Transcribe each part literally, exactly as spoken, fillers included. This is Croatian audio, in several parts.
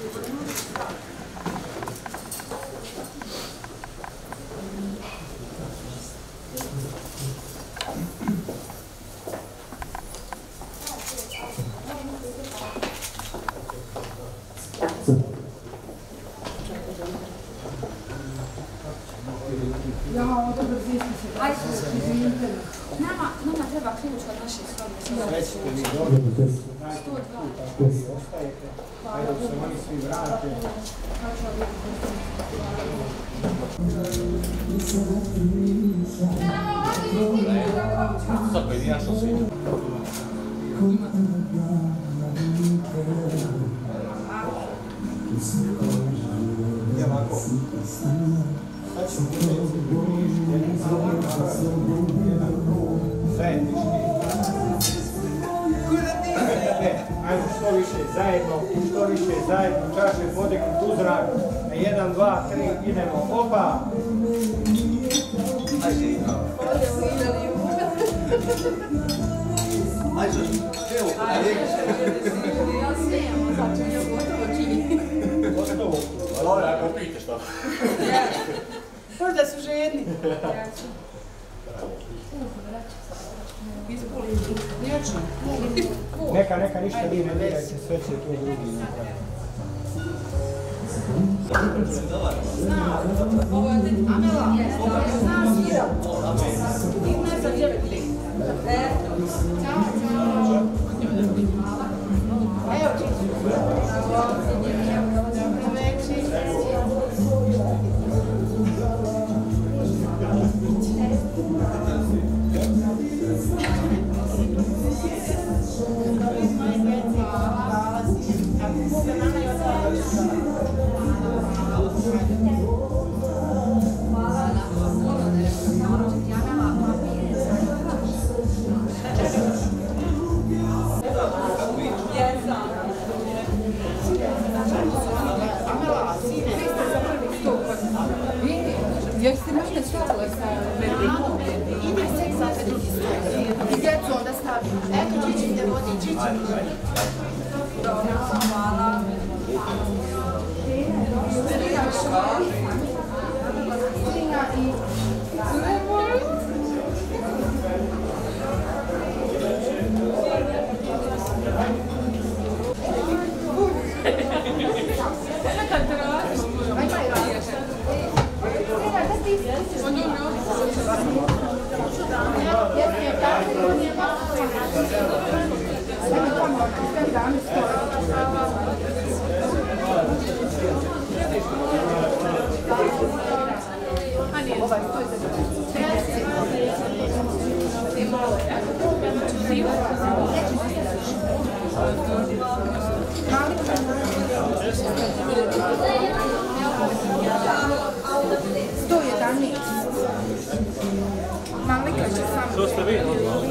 Nama, nama treba ključ od naše sobe. Recite mi dobro, sto dva. Ostajete, ajde se oni svi vrate. Sad pojedinačno svi. I ovako. Sad ćemo uzeti bliži, jedan krug, zajednički. Ajmo što više zajedno, što više zajedno, čaše podignuti u zrak. Na jedan, dva, tri, idemo, opa! Ajde, ajde, evo, ajde. Ja smijem, znači je gotovo čini. Gotovo. Dobro, ako pite što. Možda su žedni. Neka, neka, ništa vi ne dirajte, sve će to drugi napraviti. Ovo je Amela. Znam je. Ima za djevet li. Ćao, ćao. Evo čići. Dobro večer. Jeste možda čutile sa Berlinom? Ide se za drugi stroj. I djecu onda stavim. Eto, Čiči ide vodi, Čiči. Dobro, hvala. Srina školi. Srina i... Nekad te radiš? Ajma i radiš. sto jedanaest. Malika će sam. Što ste vi?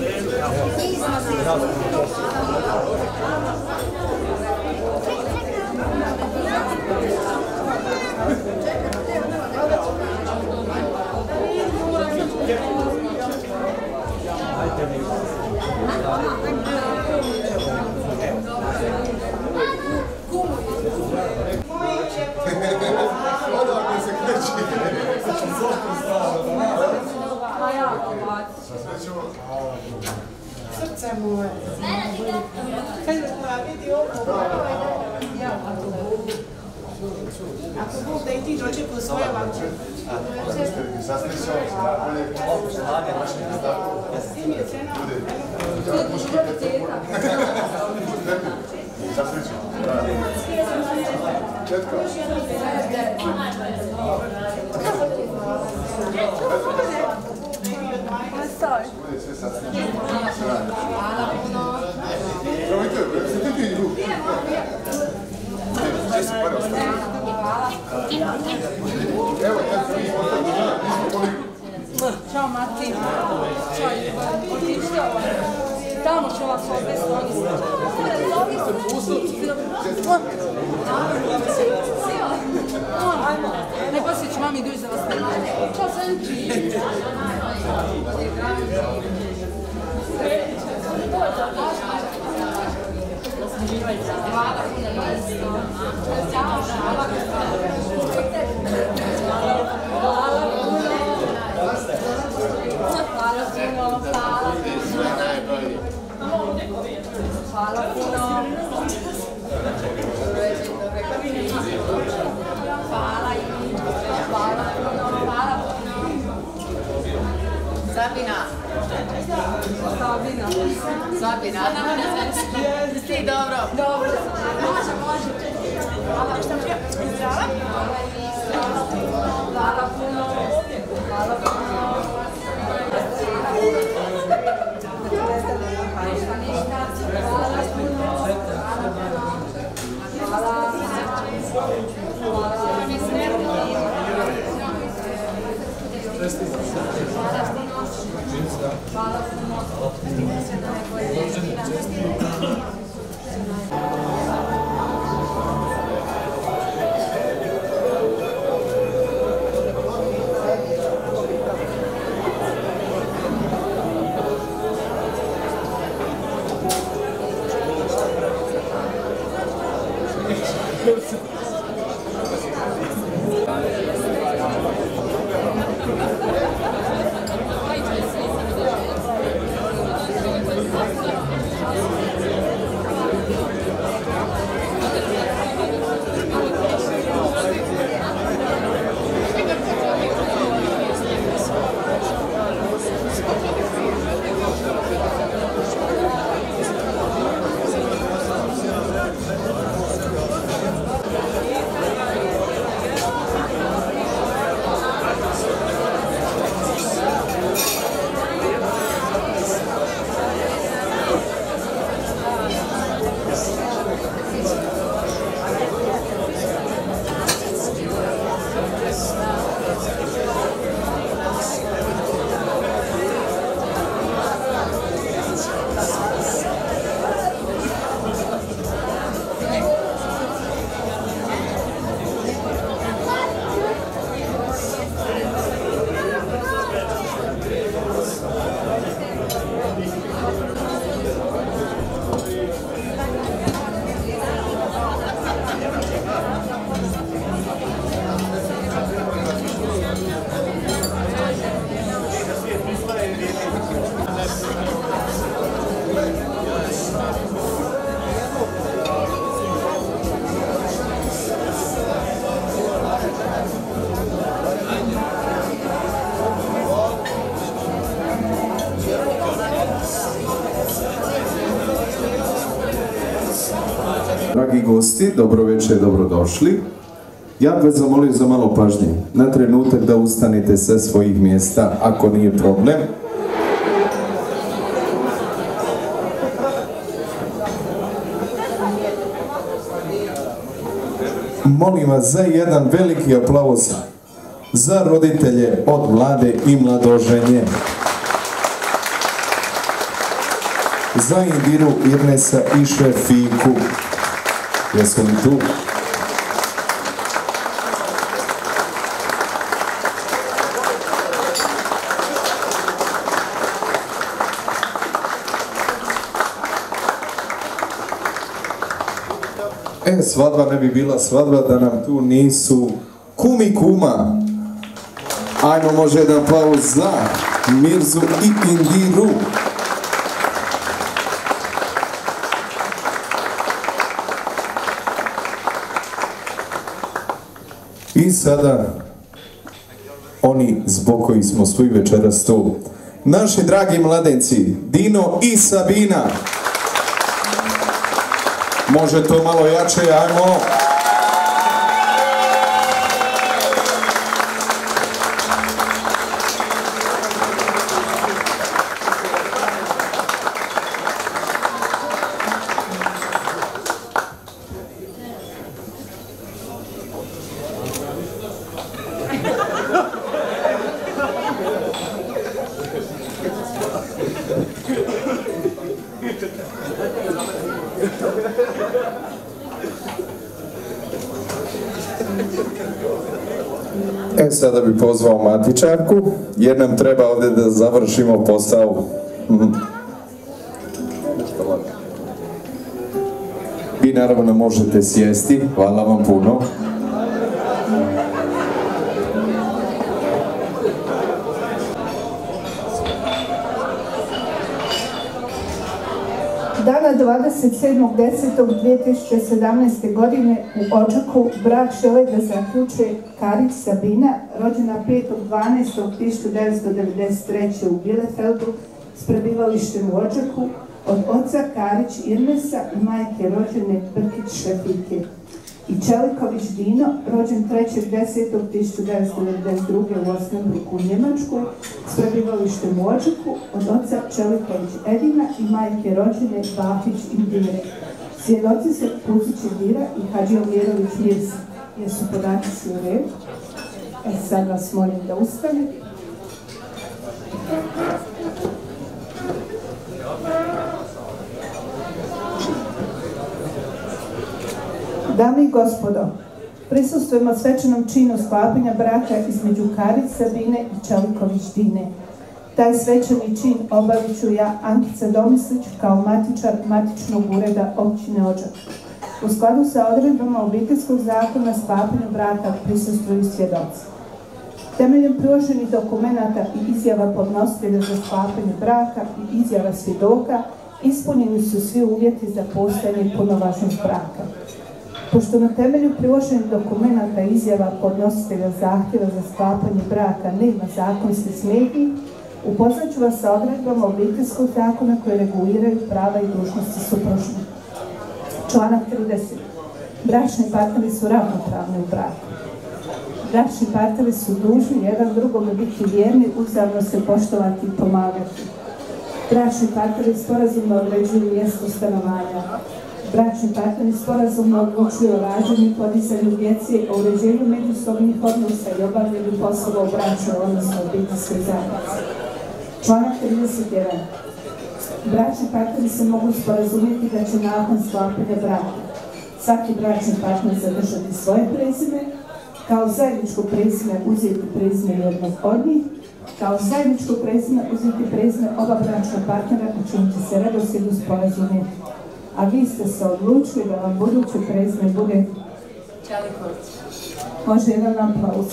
Srce moje. Kad vidi ovo, ako Bog da i ti dočekao svoje vače. S tim je cena. Sorry. Ćao Martin. Otišli ovaj. Tamo ću vas odvesti, oni su. Ajmo. Ne poslije ću mami doći za vas snimati. Ćao Senči. Sabina. Sabina. Sabina. Ti dobro. Dobro. Može, može. Hvala. Šta prije? Zdrava. Hvala puno. Hvala puno. Dragi gosti, dobro večer, dobrodošli. Ja bih vas zamolio za malo pažnje. Na trenutak da ustanete sa svojih mjesta, ako nije problem. Molim vas za jedan veliki aplauz za roditelje od mlade i mladoženje. Za Indiru, Irnesa i Šefiku. Jesu li tu? E, svadba ne bi bila svadba da nam tu nisu kum i kuma. Ajmo, može jedan aplauz za Mirzu i Indiru. I sada, oni zbog kojih smo svi večeras tu, naši dragi mladenci, Dino i Sabina. Može to malo jače, ajmo. E, sada bi pozvao matičarku, jer nam treba ovdje da završimo posao. Vi naravno možete sjesti. Hvala vam puno. Dana dvadeset sedmog desetog dvije tisuće sedamnaeste. godine u Odžaku brak žele da zaključe Karić Sabina, rođena petog dvanaestog tisuću devetsto devedeset treće. u Bielefeldu s prebivalištem u Odžaku, od oca Karić Irmesa i majke rođene Brkić Šefike. I Čeliković Dino, rođen trećeg desetog tisuću devetsto devedeset druge. u Osnabrücku u Njemačkoj s prebivalištem u Odžaku, od oca Čeliković Edina i majke rođene Bahić Indire. Svjedoci se Puzić Indira i Hadžija Vjerović Mirsa. Jesu podaci svi u redu? E sad vas molim da ustane. Dame i gospodo, prisustvujemo svečanom činu sklapanja braka između Karić Sabine i Čeliković Dine. Taj svečani čin obavit ću ja, Ankica Domislić, kao matičar matičnog ureda općine Odžak. U skladu sa odredbama obiteljskog zakona sklapanju braka prisustvuju svjedoci. Temeljem priloženih dokumenata i izjava podnositelja za sklapanje braka i izjava svjedoka ispunjeni su svi uvjeti za postojanje i punovažnost braka. Pošto na temelju priloženih dokumenata i izjava podnositelja zahtjeva za sklapanje braka nema zakonske smetnji, upoznat ću vas sa odredbama obiteljskog zakona koje reguliraju prava i dužnosti supružnika. Članak trideset. Bračni partneri su ravnopravni u braku. Bračni partneri su dužni jedan drugome biti vjerni, uzajamno se poštovati i pomagati. Bračni partneri sporazumno određuju mjesto stanovanja. Bračni partneri sporazumno odlučuju o rađanju i podizanju djece, o uređenju međusobnih odnosa i obavljanju poslova u bračnoj odnosno obiteljskoj zajednici. Članak trideset jedan. Bračni partneri se mogu sporazumjeti da će nakon sklapanja braka svaki bračni partner zadržati svoje prezime, kao zajedničko prezime uzeti prezime jednog od njih, kao zajedničko prezime uzeti prezime oba bračna partnera u čim će se redoslijedu sporazumjeti. A vi ste se odlučili da vam buduće prezime bude Čeliković. Može jedan aplauz.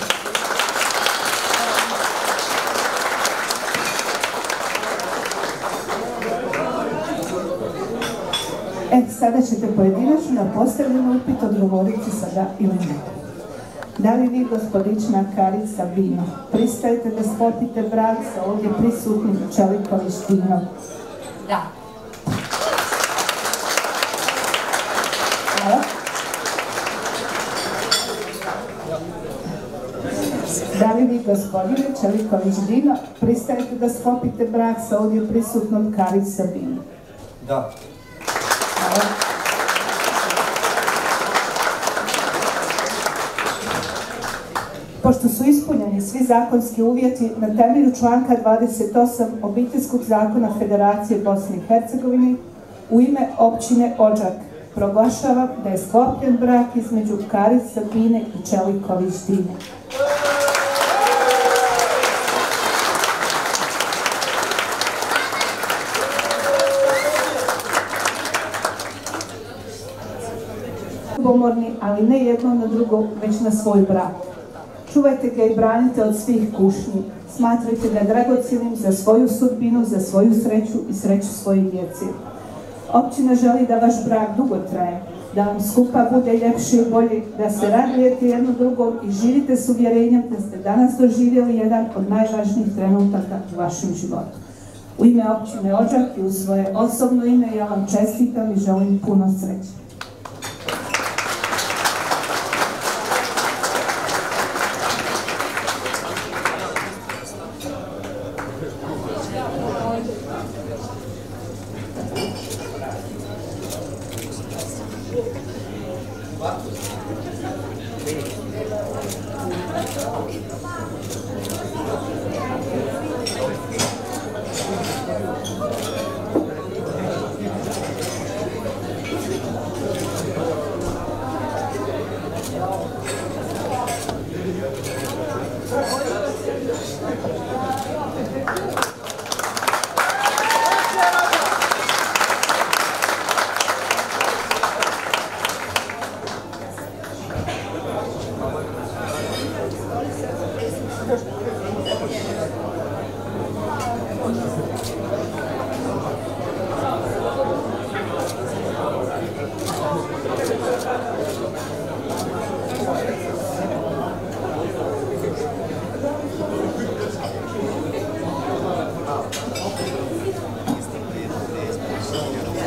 E, sada ćete pojedinačno na postavljeno upit odgovoriti sa da ili ne. Da li vi, gospodična Karić Sabino, pristajete da sklopite brak sa ovdje prisutnim Čeliković Dinom? Da. Hvala. Da li vi, gospodine Čeliković Dino, pristajete da sklopite brak sa ovdje prisutnom Karić Sabinom? Da. Hvala. Pošto su ispunjeni svi zakonski uvjeti na temelju članka dvadeset osam Obiteljskog zakona Federacije Bosne i Hercegovine, u ime općine Odžak proglašavam da je sklopljen brak između Karić Sabine i Čeliković Dine. Ljubomorni, ali ne jedno na drugo, već na svoj brak. Čuvajte ga i branite od svih kušnji. Smatrajte ga dragocjenim za svoju sudbinu, za svoju sreću i sreću svojih djece. Općina želi da vaš brak dugo traje, da vam skupa bude ljepše i bolje, da se radujete jedno drugom i živite s uvjerenjem da ste danas doživjeli jedan od najvažnijih trenutaka u vašem životu. U ime općine Odžak i u svoje osobno ime ja vam čestitam i želim puno sreće.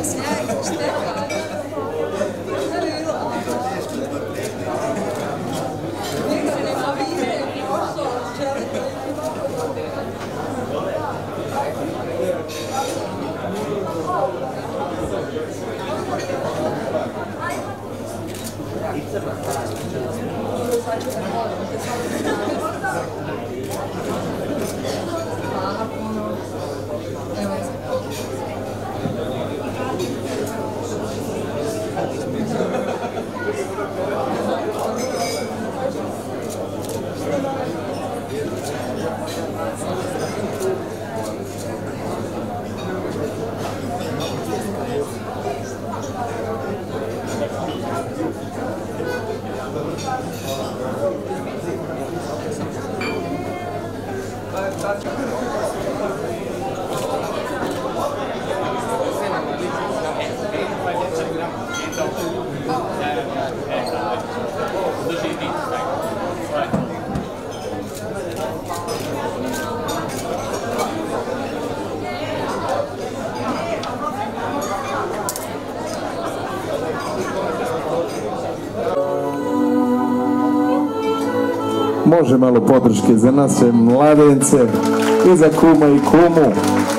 Može malo podrške za naše mladence i za kuma i kumu.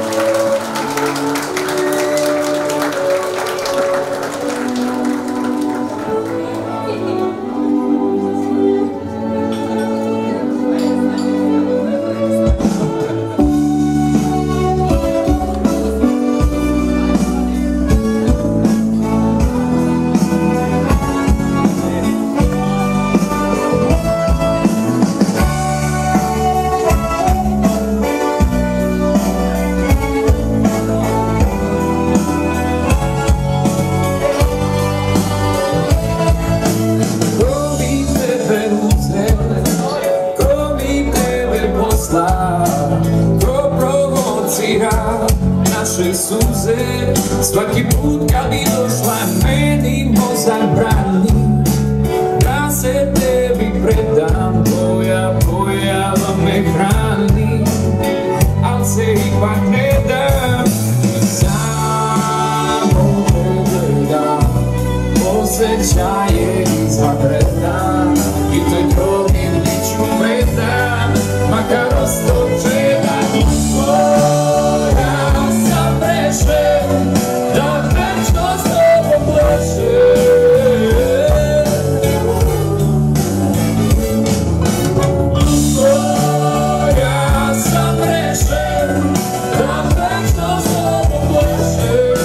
Ko provocira naše suze, svaki put kad bi došla meni mozak brani da se tebi predam, tvoja pojava me hrani, al se ipak ne dam. Samo te gledam, osjećaje izvanredan i toj drogi neću predam, makar ostočena moja sam prešen, da večno s tobom plešem. Moja sam prešen, da večno s tobom plešem.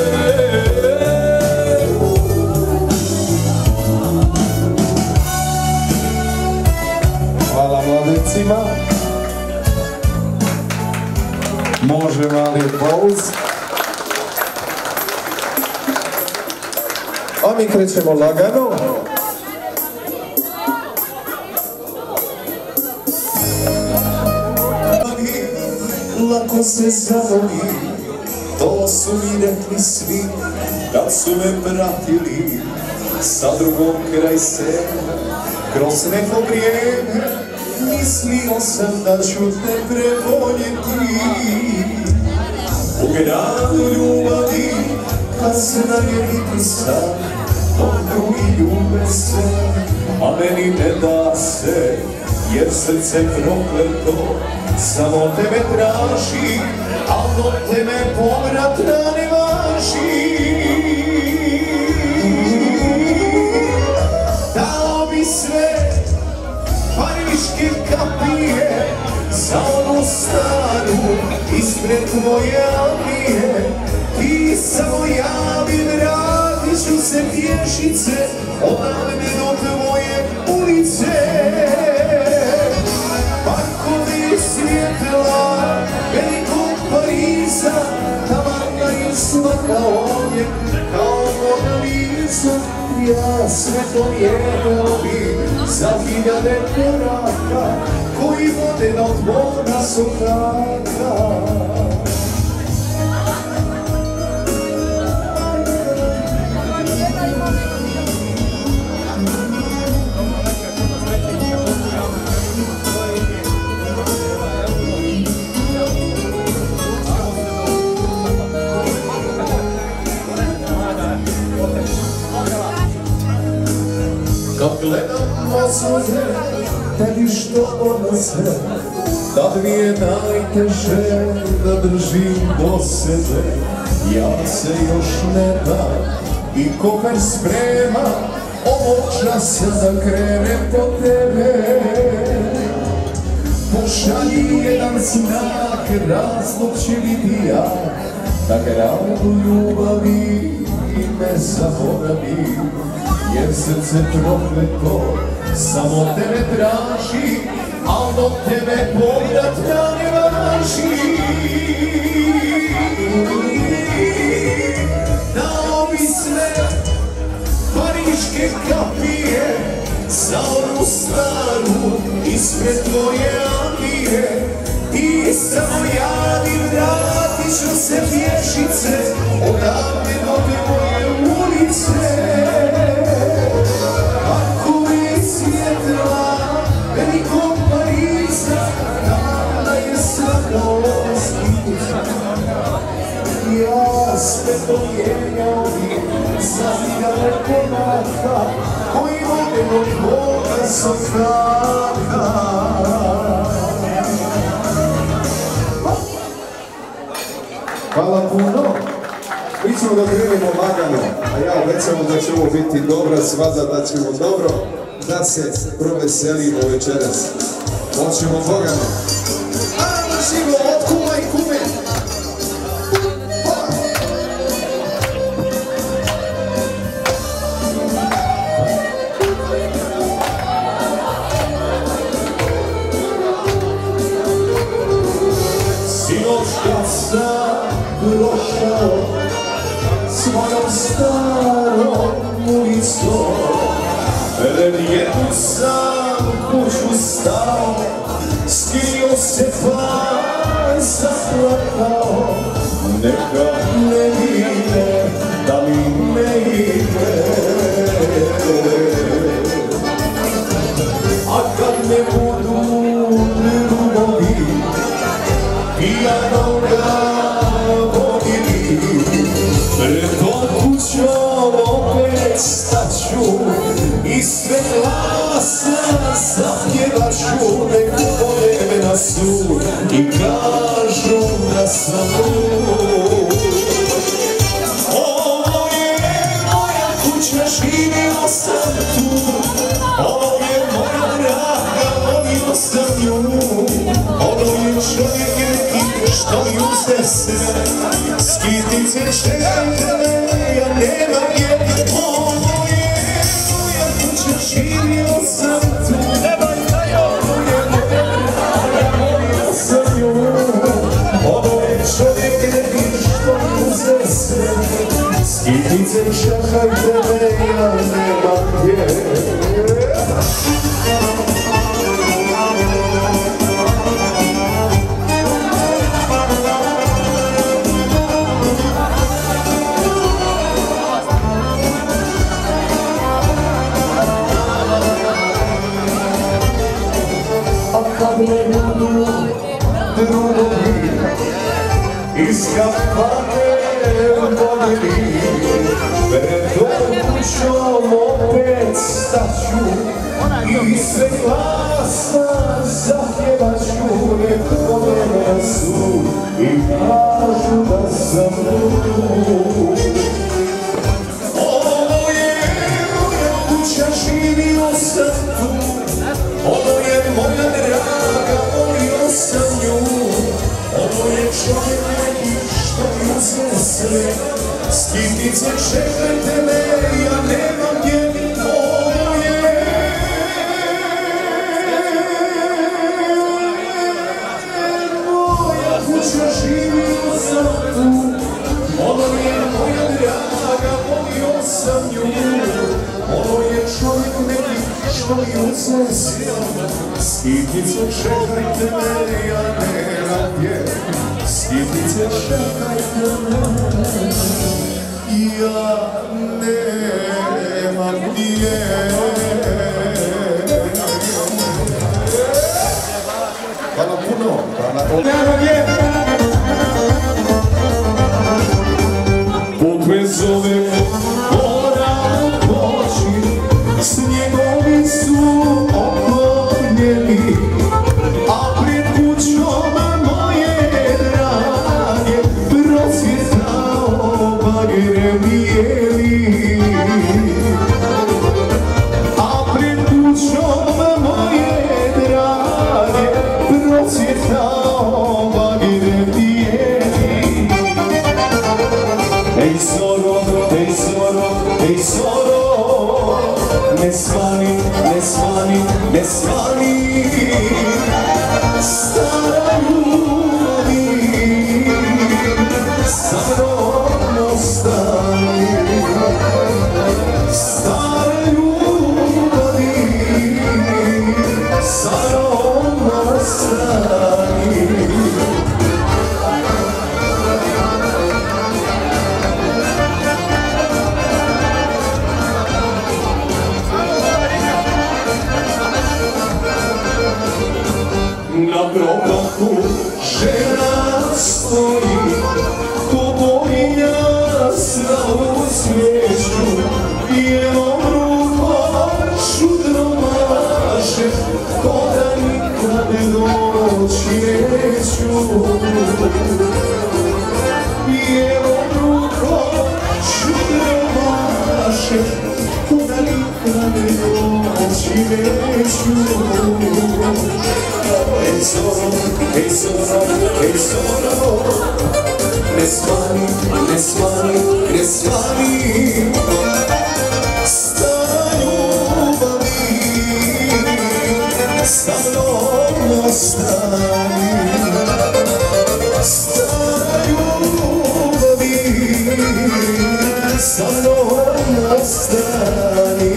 Hvala mladecima. Može mali pauz. A mi krećemo lagano. Lako se zavoli, to su mi rekli svi kad su me pratili sa drugom kraj sebe. Kroz neko vrijeme mislio sam da ću te prevoljeti. U gradu ljubavi kad se navijeti sam, to drugi ljube se, a meni ne da se, jer srce prokleto samo tebe traži, a do tebe povratna ne važi. Dao bi sve pariške kapije za onu staru ispred tvoje alije. Ti samo javi, vratit ću se pješice odavde do tvoje ulice. Parkovi svjetla velikog Pariza, taman i svaka ovdje kao Mona Lisa. Ja sve to vjerao bi za hiljade koraka koji vode do tvora sokaka. Kad gledam mozove, tebi što odnose, tad mi je najteže da držim do sebe. Ja se još ne dam i kofer sprema, ovog časa da krenem po tebe. Pošalji jedan znak, razlog će biti ja, da gradu ljubavi ne zaboravi. Jer srce prokleto samo tebe traži, al do tebe povrat da ne važi. Dao bi sve pariške kapije za onu staru ispred tvoje Andije. Ti samo javi, vratit ću se pješice odavde do tvoje ulice. Ako mi svjetla velikog Pariza, dana je svaka oskita. Ja sve to mijenjao bi za daleko naka, koji vode do tvoga sokaka. Hvala puno. Mi ćemo da krenemo lagano, a ja obećavam da će ovo biti dobra svađa, da ćemo dobro da se proveselimo večeras. Hoćemo Bogano. Ajmo živo od kuma i kume. Sinoć kad sam prošao svojom starom ulicom, pred jednu sam kuću stao, skrio se pa zaplakao. Neka ne vide da mi ne ide, a kad ne budu ljubavi i ja toga vodili, pred tom kućom opet staću i sve glasno zapjevaću. Nek vode me na sud i kažu da sam lud. Ovo je moja kuća, živio sam tu. Ovo je moja draga, volio sam nju. Ono je čovjek neki što mi uzde sve, skitice čekajte me, ja nemam gdje. Ovo je moja kuća, živio sam tu. Ono je moja draga, volio sam nju. Ono je čovjek neki što mi uzde sve, skitice čekajte me, ja nemam gdje. Kad ne budu drugovi iz kafane vodili, pred tom kućom opet staću i sve glasno zapjevaću. Nek vode me na sud i kažu da sam lud. Ovo je moja kuća, živio sam tu. Ono je moja draga, volio sam nju. Ovo je čovjek neki što mi uzme sve, skitice čekajte me, ja nemam gdje. Ovo je moja kuća, živio sam tu. Ono je moja draga, volio sam nju. Ovo je čovjek neki što mi uzme sve, skitice čekajte me, ja nemam gdje. Skitice čekajte me, ja nemam gdje. Hvala puno. Nema gdje. Put me zove, moram poći s njegom cvijeću, bijelom rukom šudro maše, ko da nikad doći neću. Bijelom rukom šudro maše, ko da nikad doći neću. Ej zoro, ej zoro, ej zoro, ne svani, ne svani, ne svani, stara ljubavi, sa mnom ostani. Stara ljubavi, sa mnom ostani.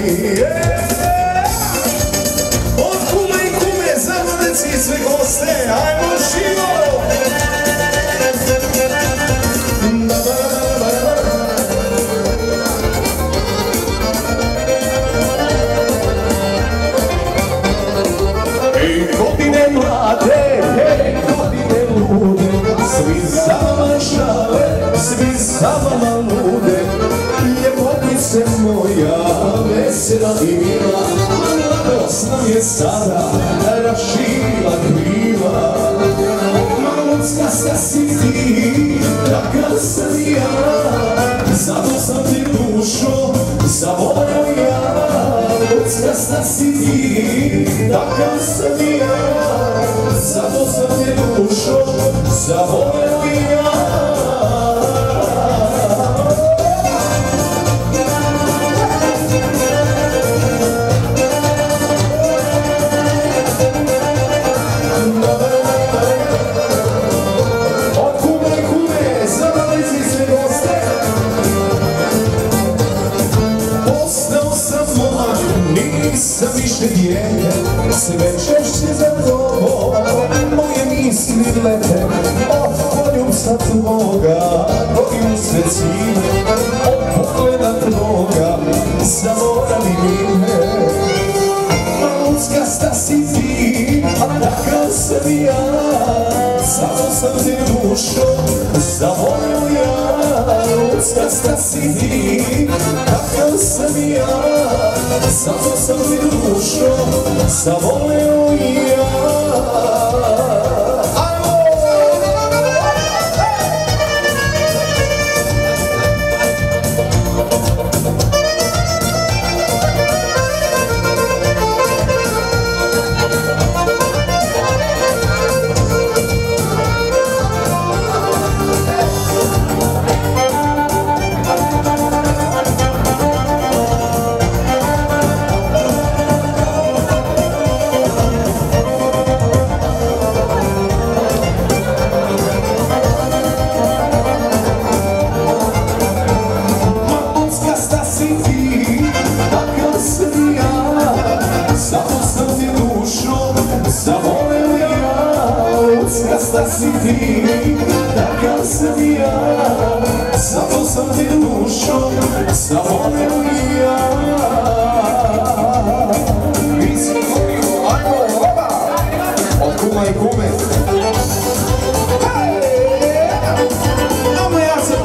Od kume i kume, zavodeci i sve goste, ajmo živo! Ej, godine mlade, ej, godine lude, svi za vama žale, svi za vama lude. Ljepotice moja, vesela i mila, mladost nam je sada rašila kriva. Malutska si ti, takav sam i ja, zato sam te dušo zavoleo ja. Malutska si ti, takav sam i ja, zato sam te dušo zavoleo ja. Nisam više dijete, sve češće za tobom moje misli lete. Od poljubca tvoga, rodim sve cijene, od pogleda tvoga, zaboravi mi me. Malutska si ti, a takav sam i ja, samo sam te dušo zavoleo ja. Malutska si ti, takav sam i ja, zato sam ti dušo zavoleo ja. Malutska si ti, takav sam i ja, zato sam ti dušo zavoleo ja. Mi si volimo, ajmo, oba, od kuma i kume. Ajmo ja sam.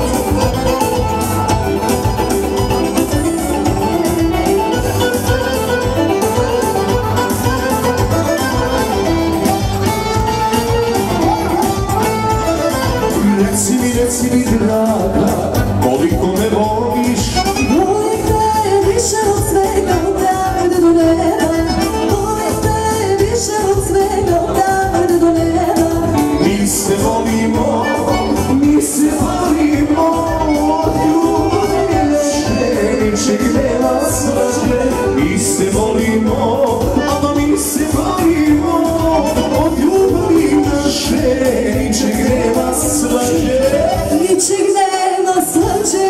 Reci mi, reci mi draga, koliko me voliš. Volim te više od svega, od davde do neba. Volim te više od svega, od davde do neba. Mi se volimo, mi se volimo, od ljubavi naše ničeg nema slađe. Mi se volimo, ama mi se volimo, od ljubavi naše ničeg nema slađe. Ničeg nema slađe.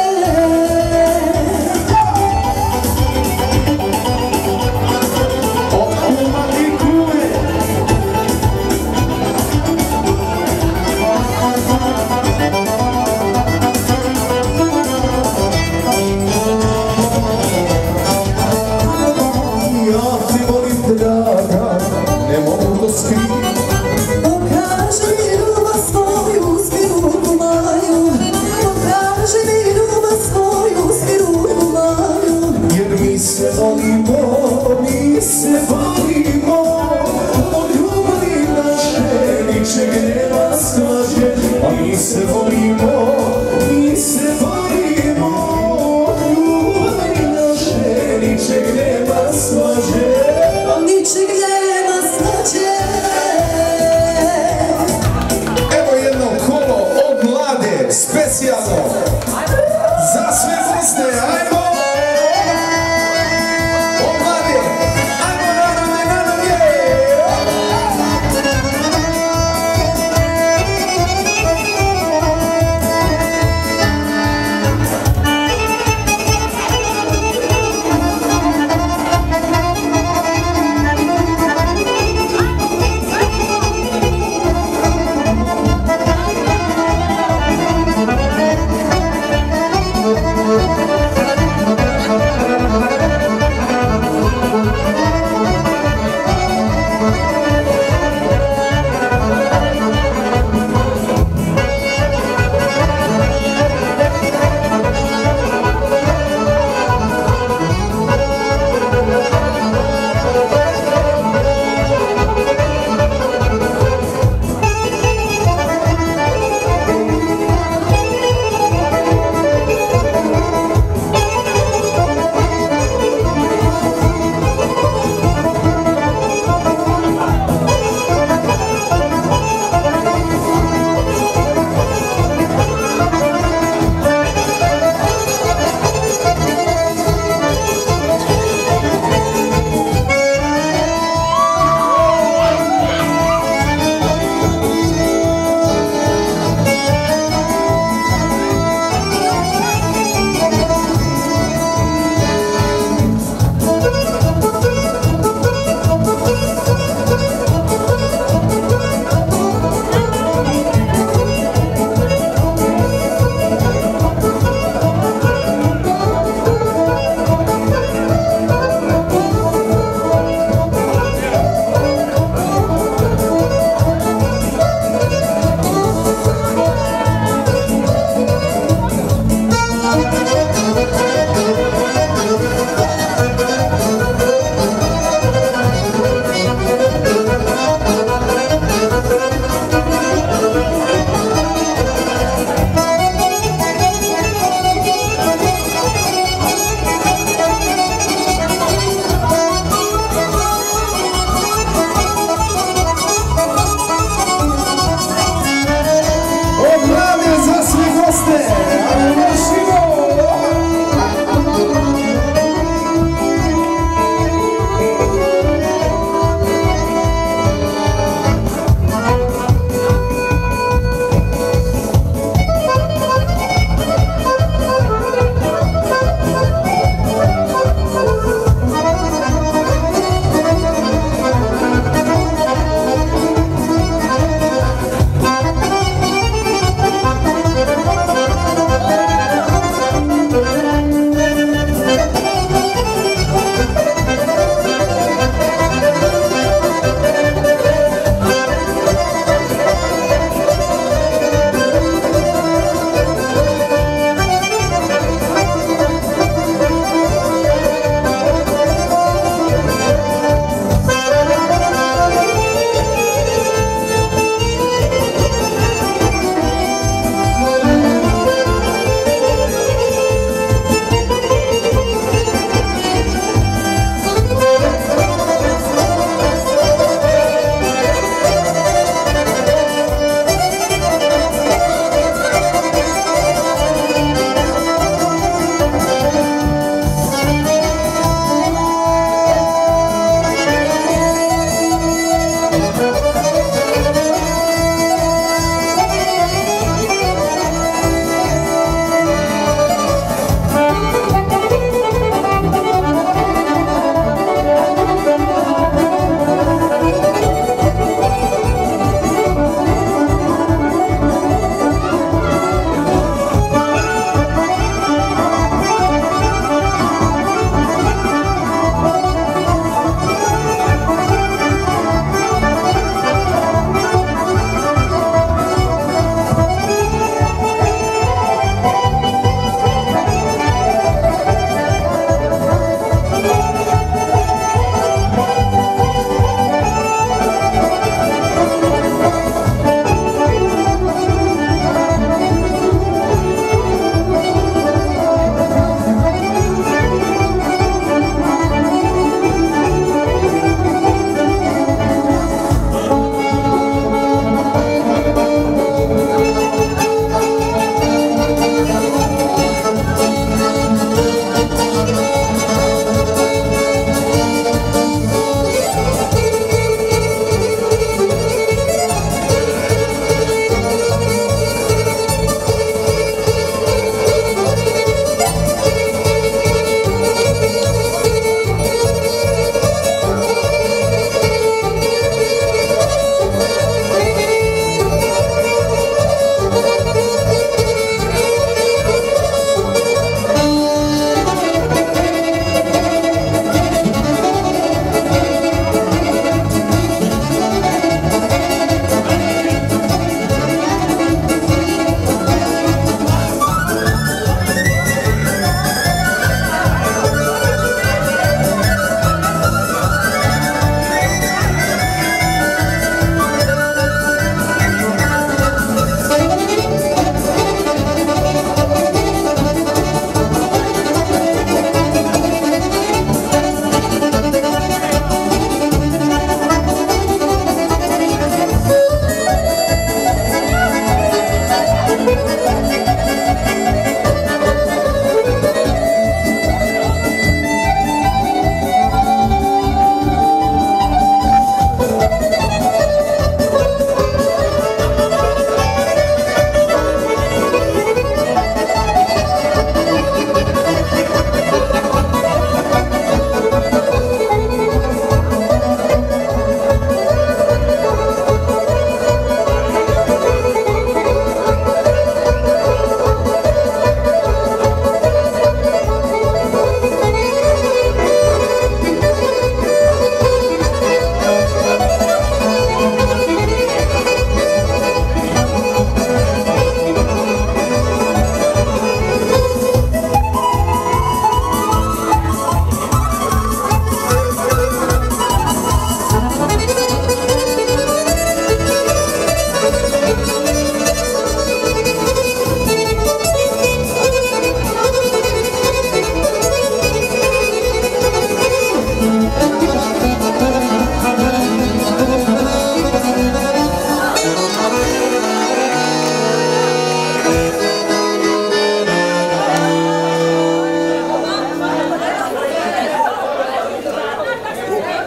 Od kuma i kume.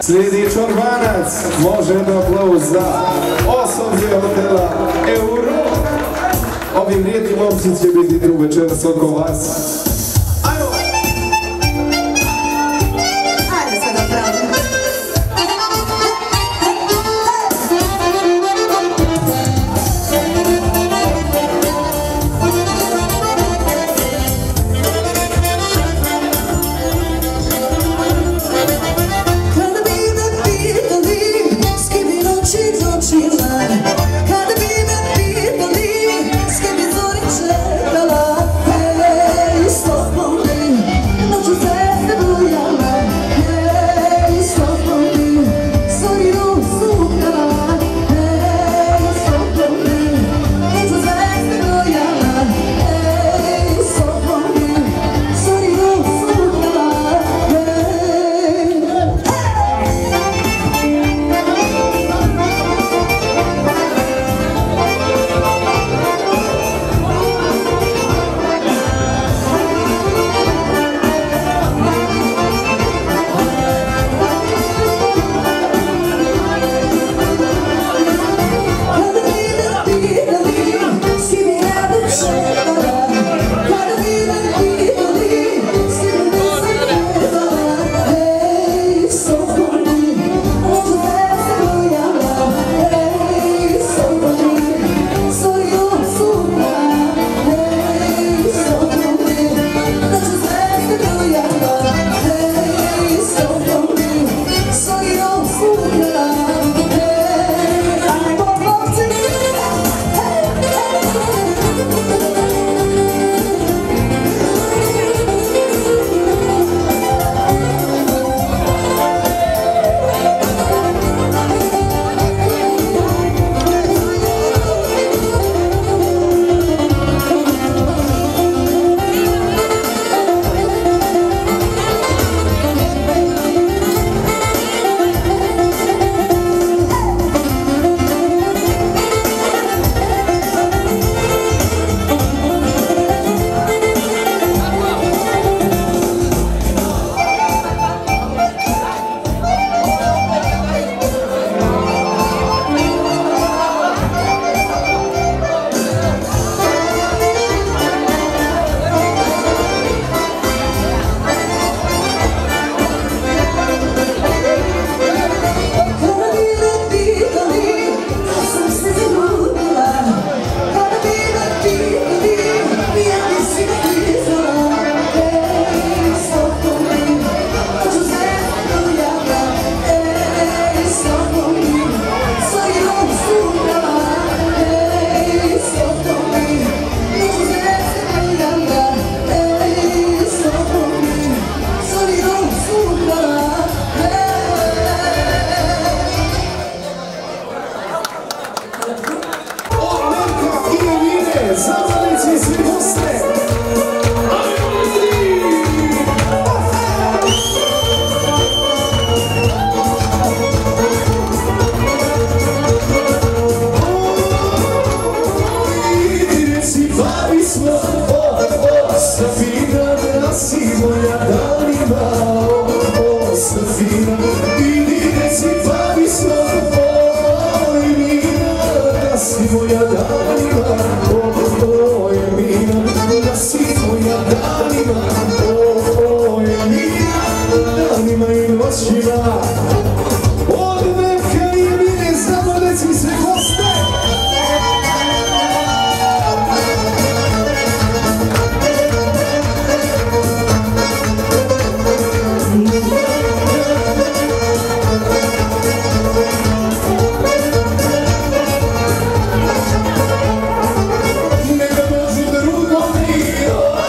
Slijedi Čorbanac, može do aplauz za osoblje hotela Euro. Ovi vrijedni momci će biti drugu večeras oko vas. Ajmo! Ajde sad napravimo. Kada bi me pitali s kim bi zori čekala, hej, stopom bi noću se bujala, hej, stopom bi zorinu sukala, hej, stopom bi noću se bujala, hej, stopom bi zorinu sukala, hej.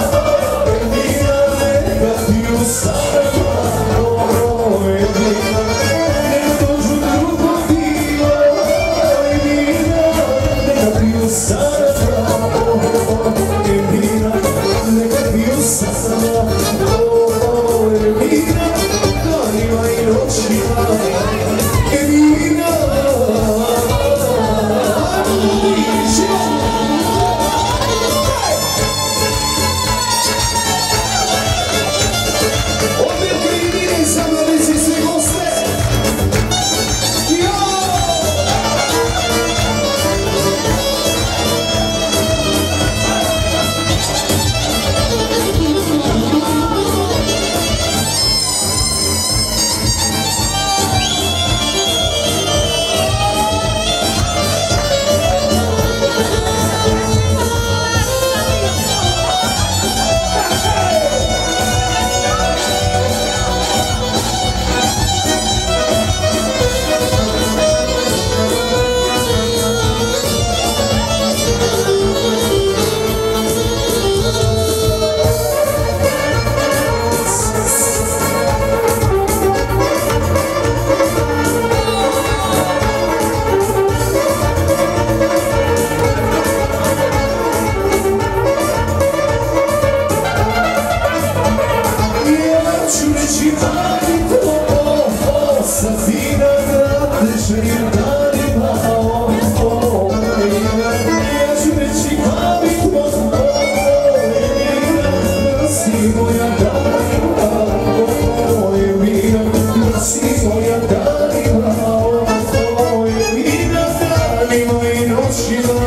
Sorry, reći mami to, sa fina natešenim danima, ja ću reći mami to, si moja danima, si moja danima, Emina, danima i noćima,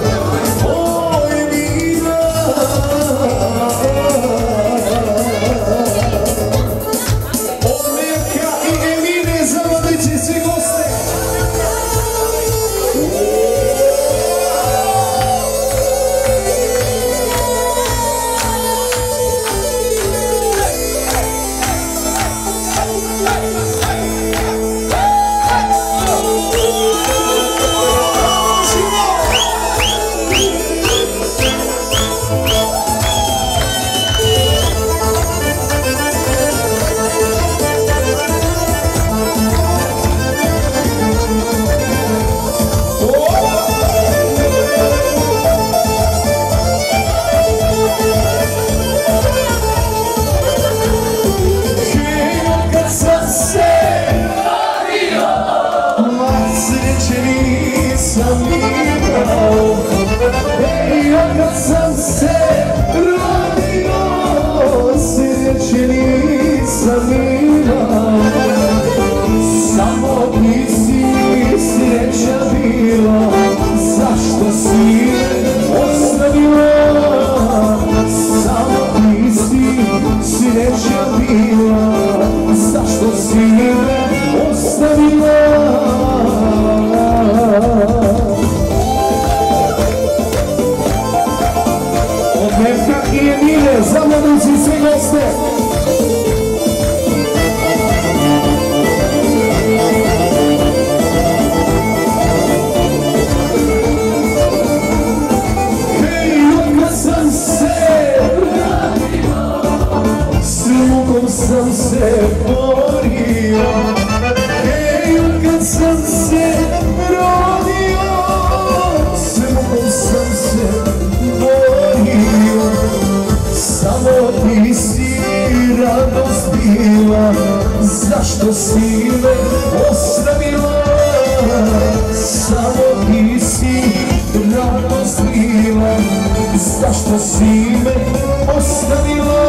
zašto si me ostavila, samo ti si radost bila, zašto si me ostavila.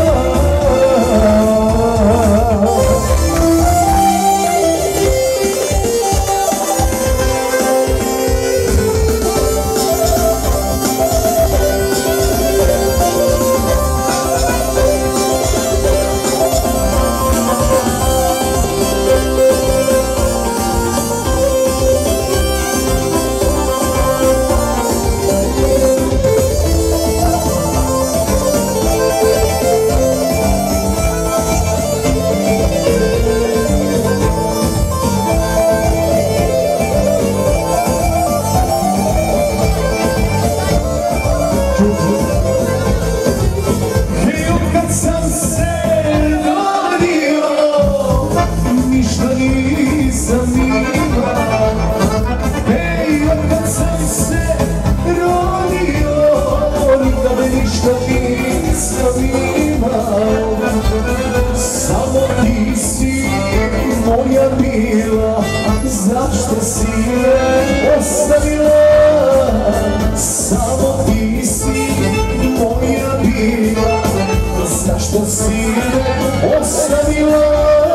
Zašto si me ostavila, samo ti si moja bila, zašto si me ostavila.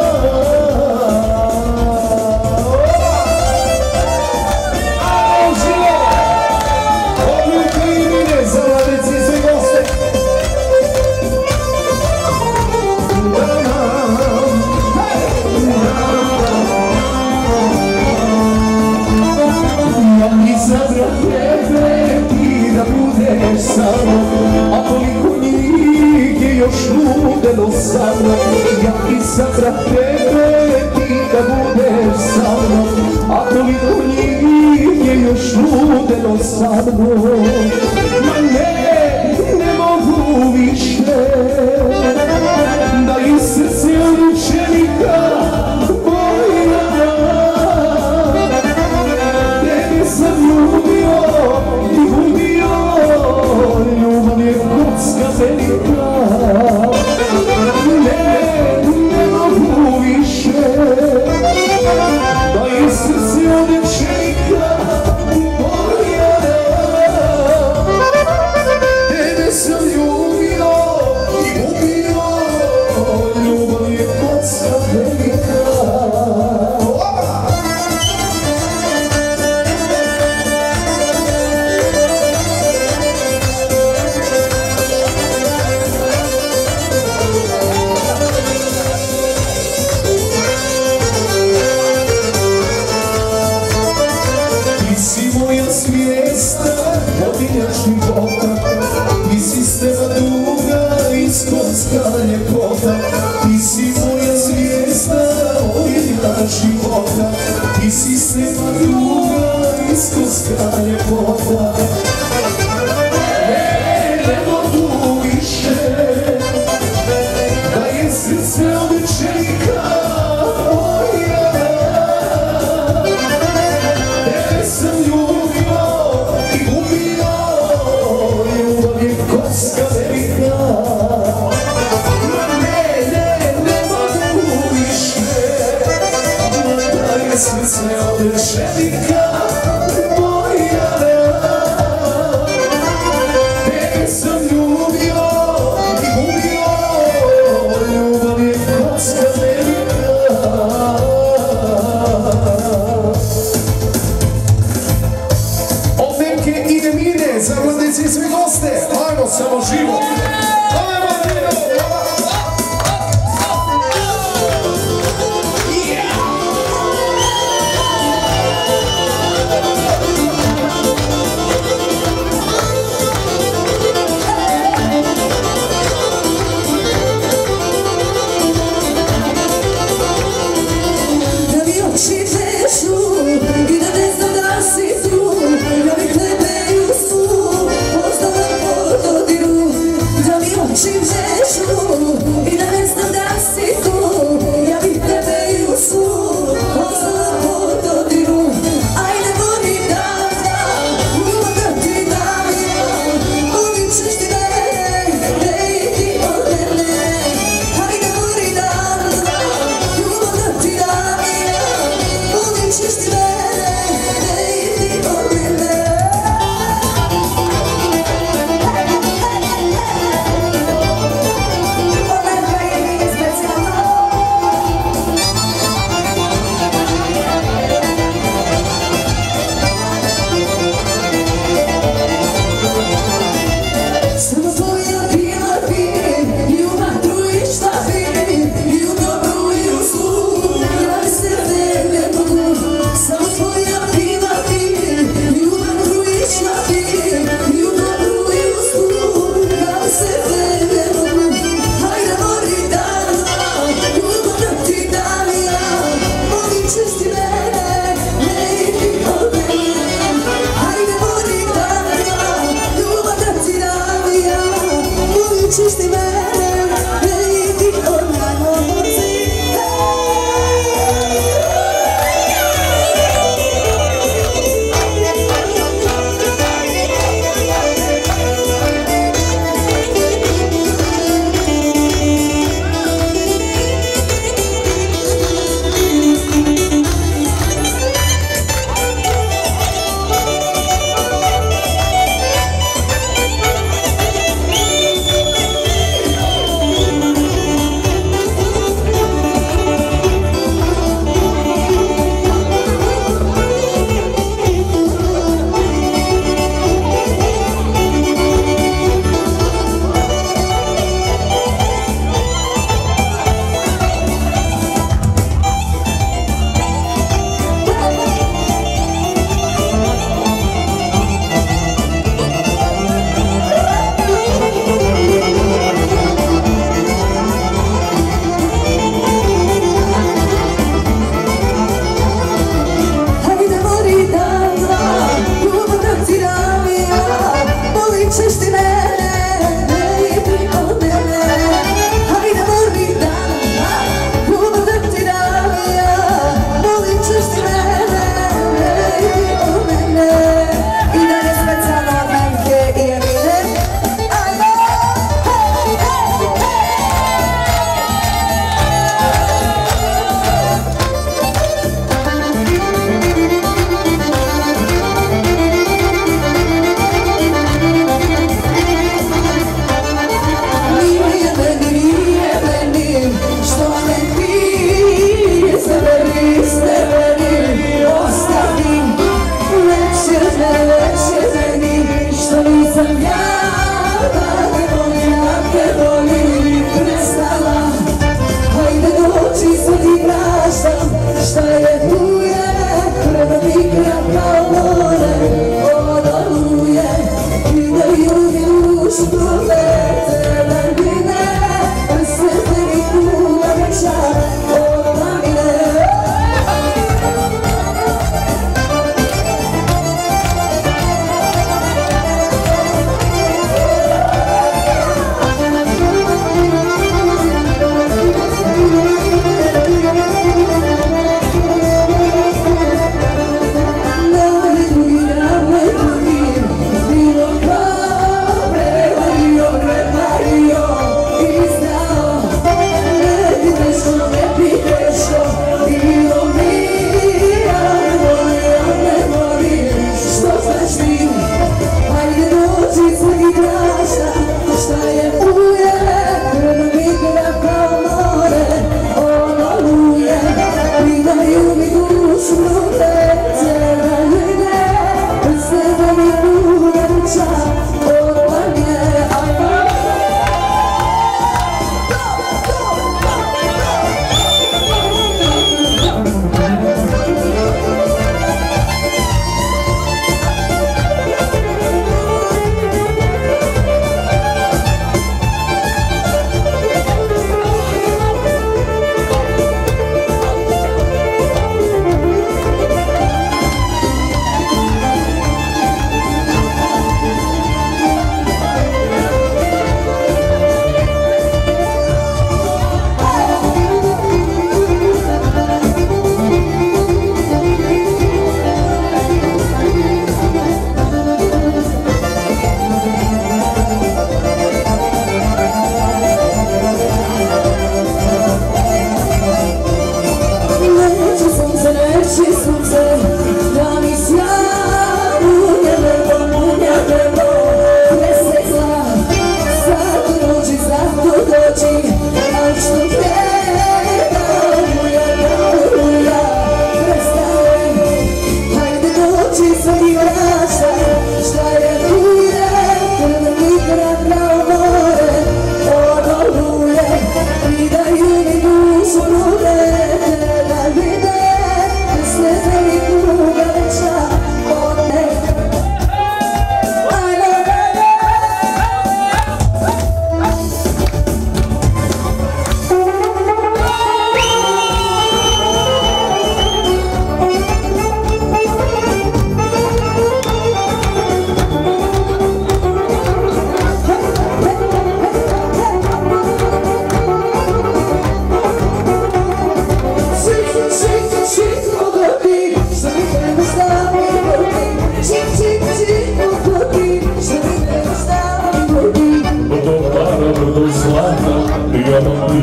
A koliko njih je još ludilo sa mnom, ja izabra tebe, ti da budeš sa mnom. A koliko njih je još ludilo sa mnom, ma ne, ne mogu više da iz srce učenika moja, tebe sam ljubio i ubio. Ljubav je kucka velika, ne, ljubav je kocka velika. Ti si moja zvijezda, vodilja života, ti si stena duga, iskonska ljepota. Ti si moja zvijezda, vodilja života, ti si stena duga, iskonska ljepota. Ne, ne mogu više, da je srce od čeka moja. Tebe sam ljubio i ubio, ljubav je kocka velika. Ne, ne, ne mogu više, da je srce od čeka moja. Tebe sam ljubio i ubio, ljubav je kocka velika.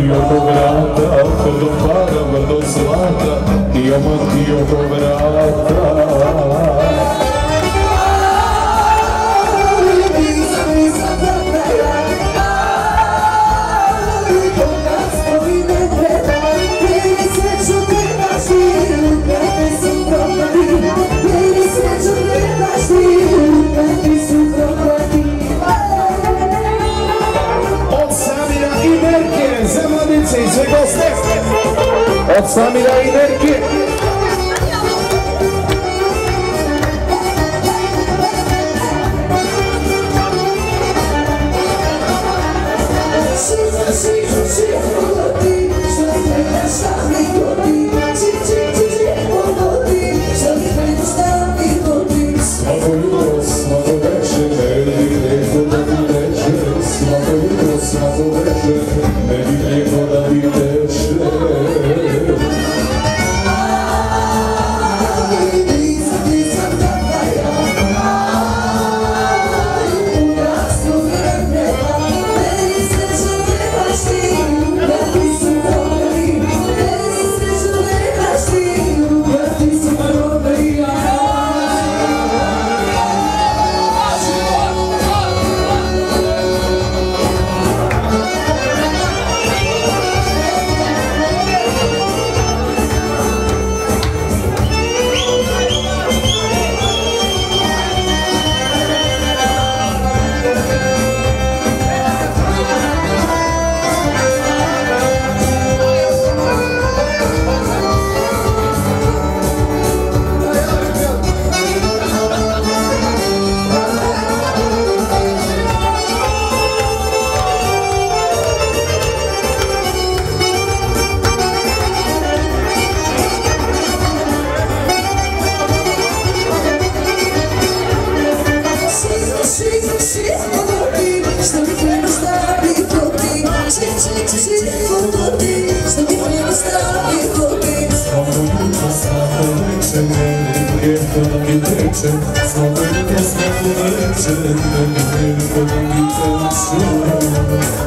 ti oko vrata, brdo para, brdo zlata, imam ti oko vrata. Od Samira i Nerke, za mladice i sve goste. Od Samira i Nerke. Svako jutro, svako večer, ne bi lijepo da ti teče. Svako jutro, svako večer, ne bi lijepo da ti teče. Svako jutro, svako večer, ne bi lijepo da ti teče.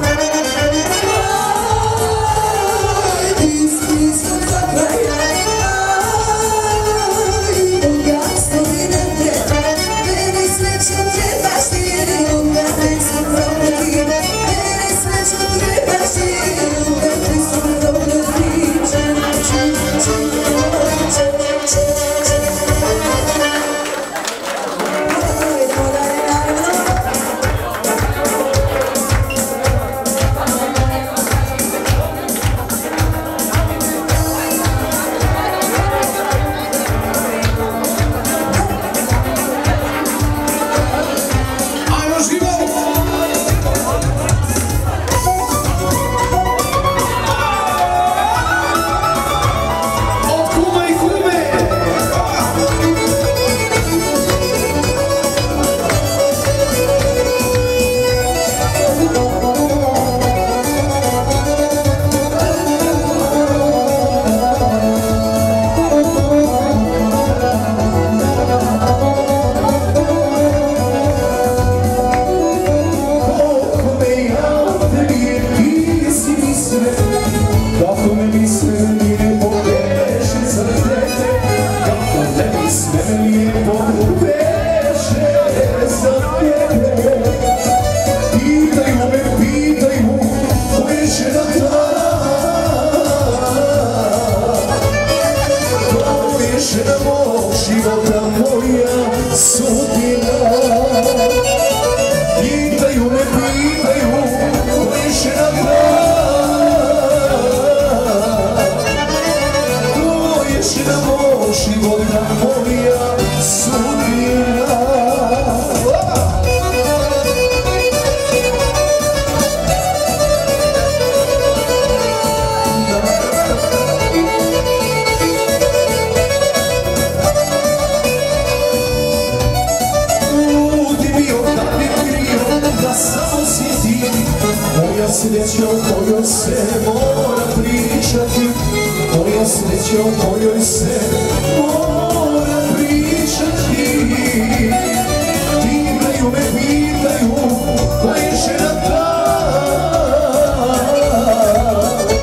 sreća u kojoj se mora pričati, moja sreća u kojoj se mora pričati. Pitaju me, pitaju, koja je žena ta,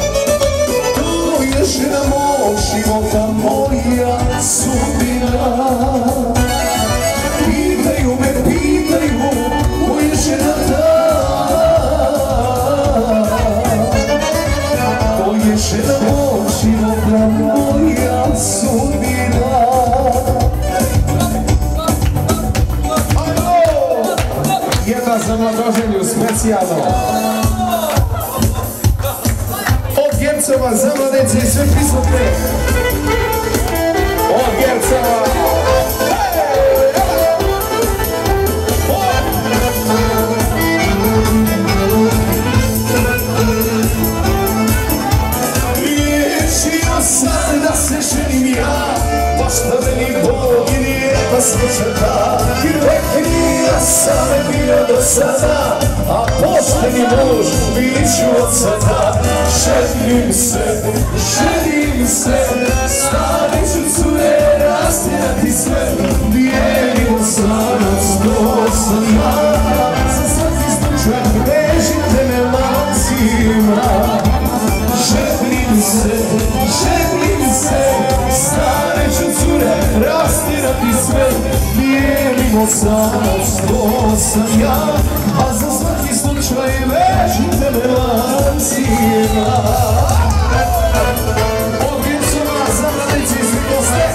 više da mog života moja sudbina. Jedna za mladoženju specijalno. Od Gercova za mladece i sve prisutne. Od Gercova. Riješio sam da se ženim ja, pa šta meni Bog i lijepa sreća ta. Rekli sam bio do sada, a pošteni muž bit ću od sada. Ženim se, ženim se, stavit ću cure, rastjerati sve. Bijelim osanac, to sam ja. Za svaki slučaj vežite me lancima. Ženim se, ženim se, stavit ću cure, rastjerati sve. Bijelim osanac, to sam ja. A za svaki slučaj vežite me lancima. Od Gercova za mladece i sve goste.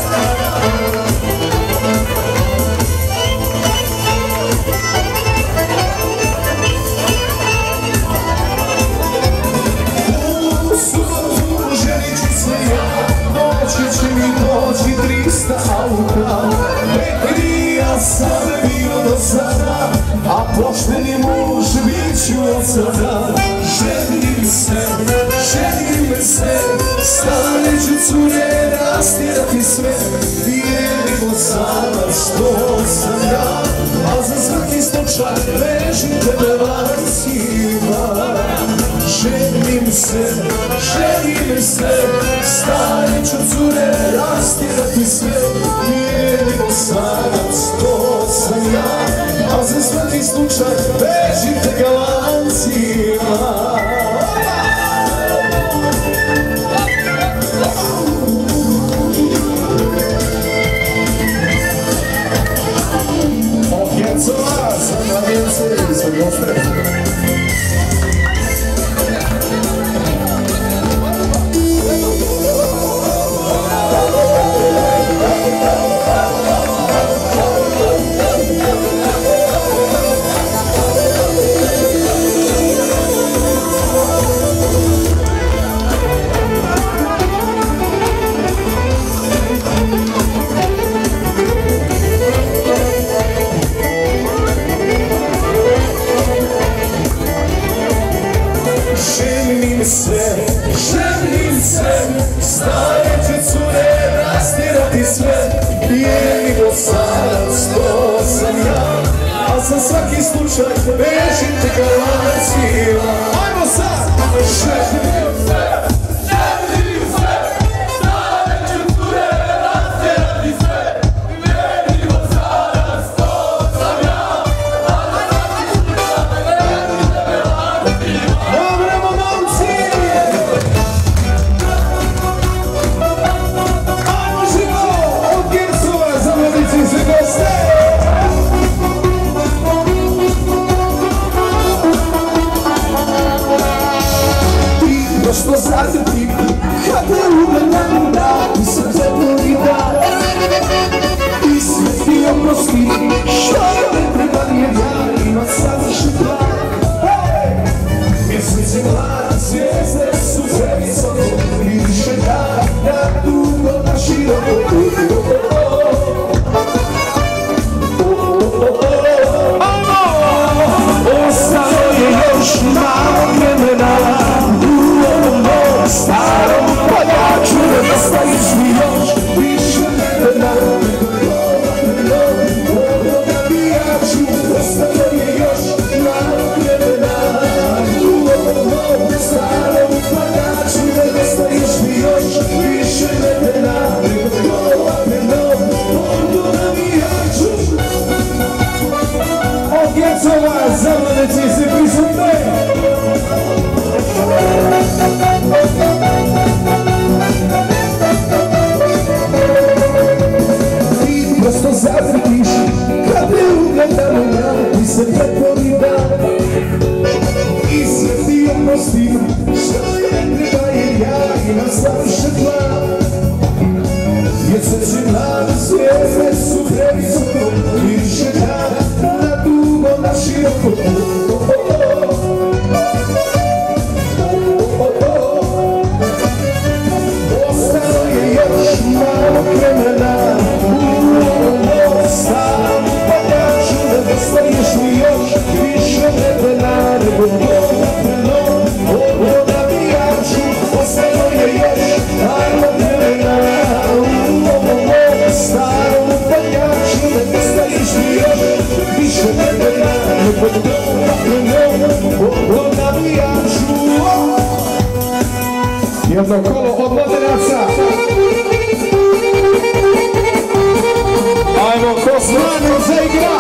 U subotu ženit ću se ja, noći će mi doći trista auta. Ja sam bio do sada, a pošteni muž bit ću od sada. Ženim se, ženim se, stavit ću cure, rastjerati sve. Bijelim osanac, to sam ja, a za svaki slučaj vežite me lancima. Ženim se, ženim se, stavit ću cure, rastjerati sve. Bijelim osanac, to sam ja, a za svaki slučaj vežite ga lancima. Od Gercova za mladence i sve goste. Ženim se, ženim se, stavit ću cure, rastjerati sve. Bijelim osanac, to sam ja, a za svaki slučaj vežite ga lancima. Ajmo sad! Ženim se, ženim se, stavit ću cure, rastjerati sve. Bijelim osanac, to sam ja, a za svaki slučaj vežite ga lancima. Što zatrti, kada ugledam da ti srce boli da i sve ti oprosti, što ne treba jer ja imam savršen plan. Mjeseci mladi, zvijezde su previsoko i više dan na dugo, na široko. Ostalo je još malo vremena starom paljaču, ne nastaviš mi još više vremena. Od toga bijaću, na završen plan. Mjeseci mlade zvijezde su previsoko i više dana na dugo, na široko. Ostalo je još malo vremena u ovom starom paljaču, da dostaješ mi još više vremena nego dovoljno ovo navijaču. Ostalo je još malo vremena u ovom starom paljaču, da dostaješ mi još više vremena nego dovoljno ovo navijaču. Jedno kolo od Mladenaca. Ajmo, ko znamo za igra.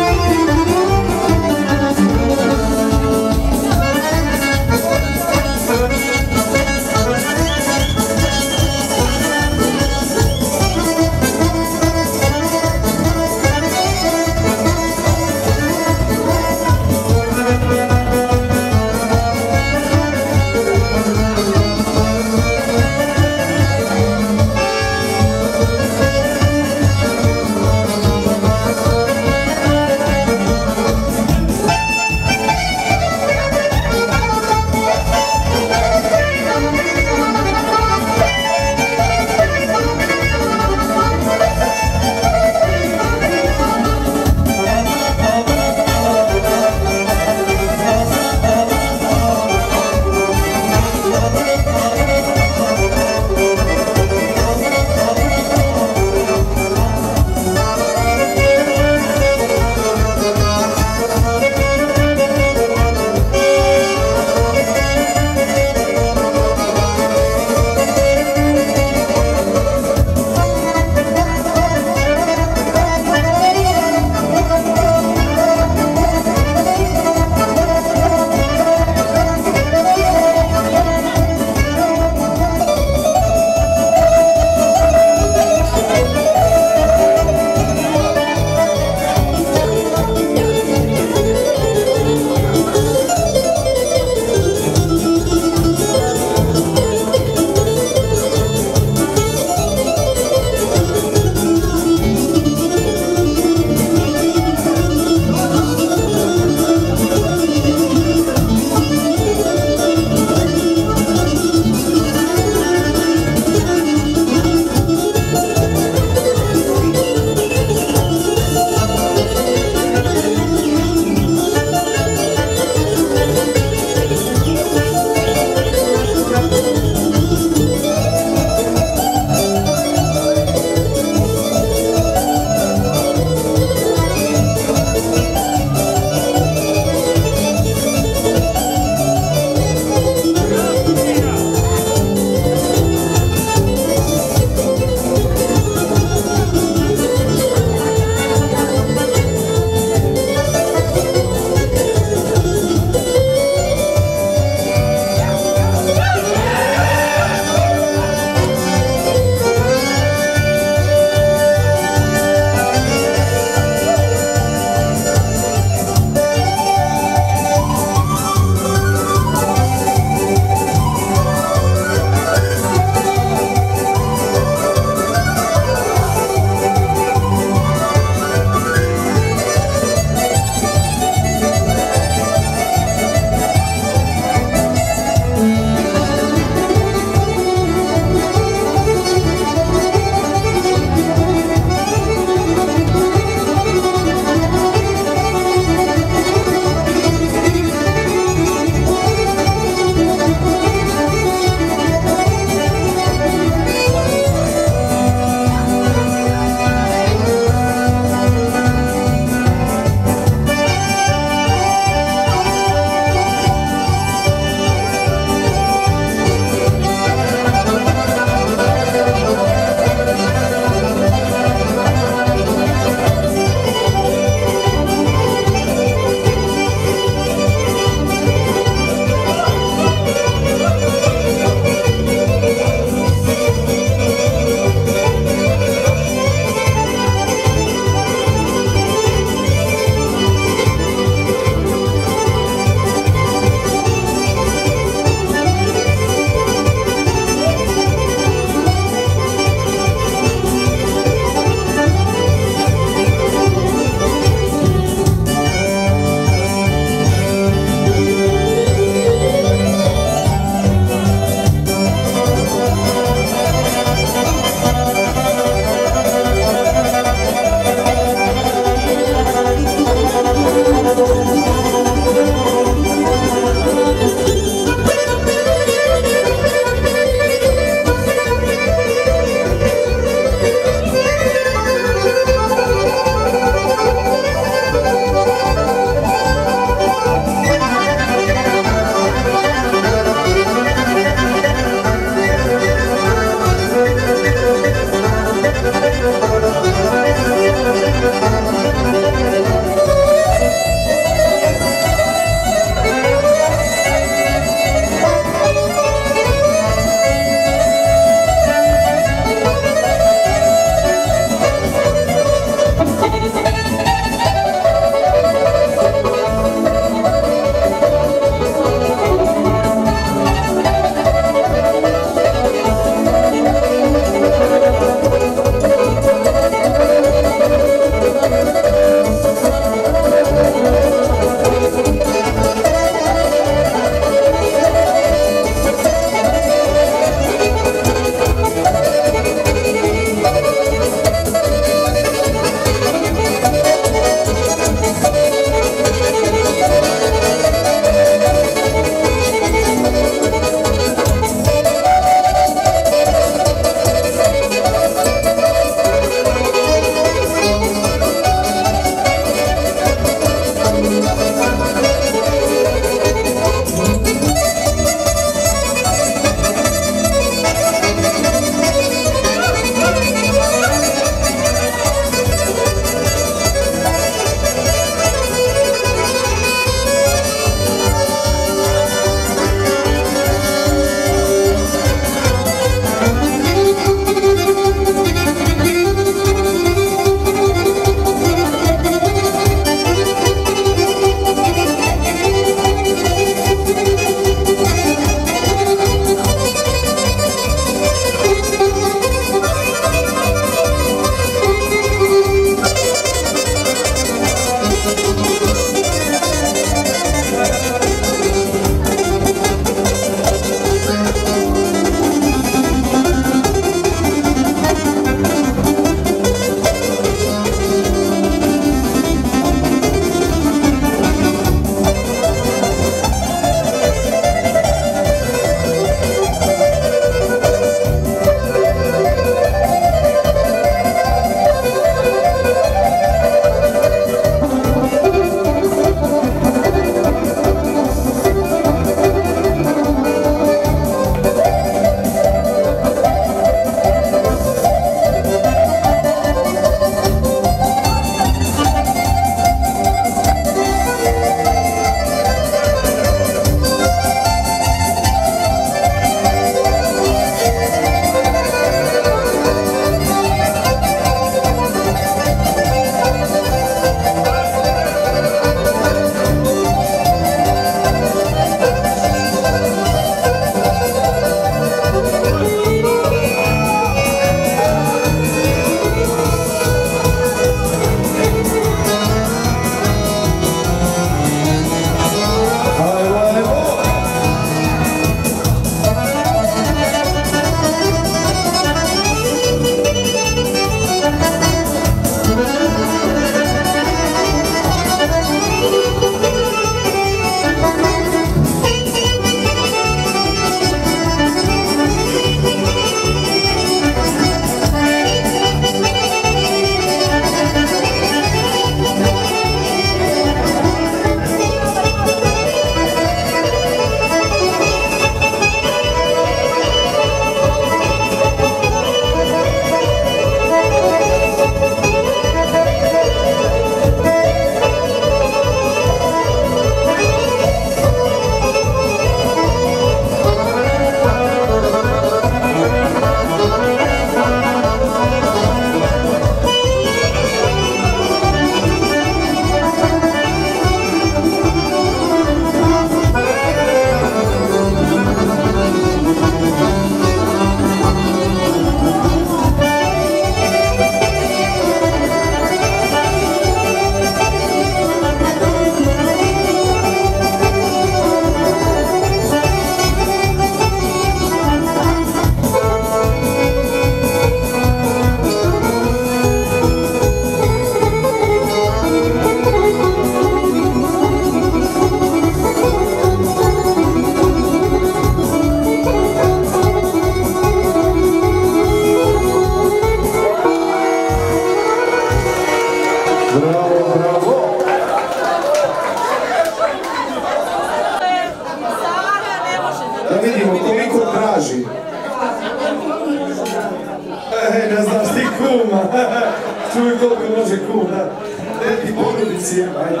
kuma. Čuj koliko može kum, da. Ne ti ponudi cijema, ajde.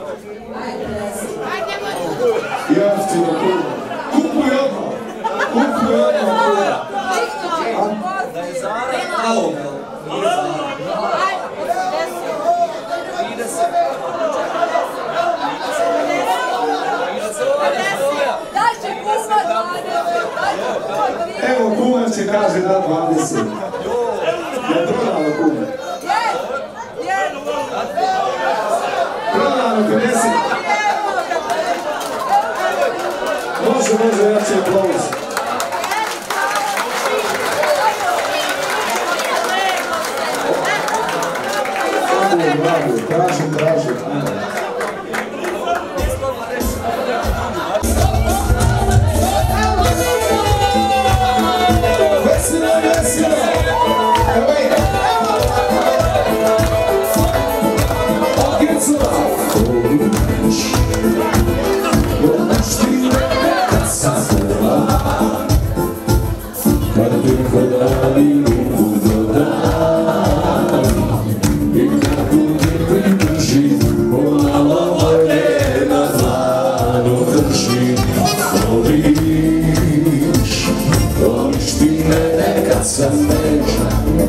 Javčino kuma. Kupuj odmah. Kupuj odmah kuma. Da je Zara pravo. Evo kuma će kaže da dvadeset. Je prodano kuma? Prodano pedeset. Može, može, ja ću aplauz. Tražim, tražim. Veselo, veselo! Evo ide! Ogicu! Kad sam bila, kad bi hodali ruku dodali i kako mi pridrži, polala vode na dlanu drži. Voliš, voliš ti mene kad sam nežan,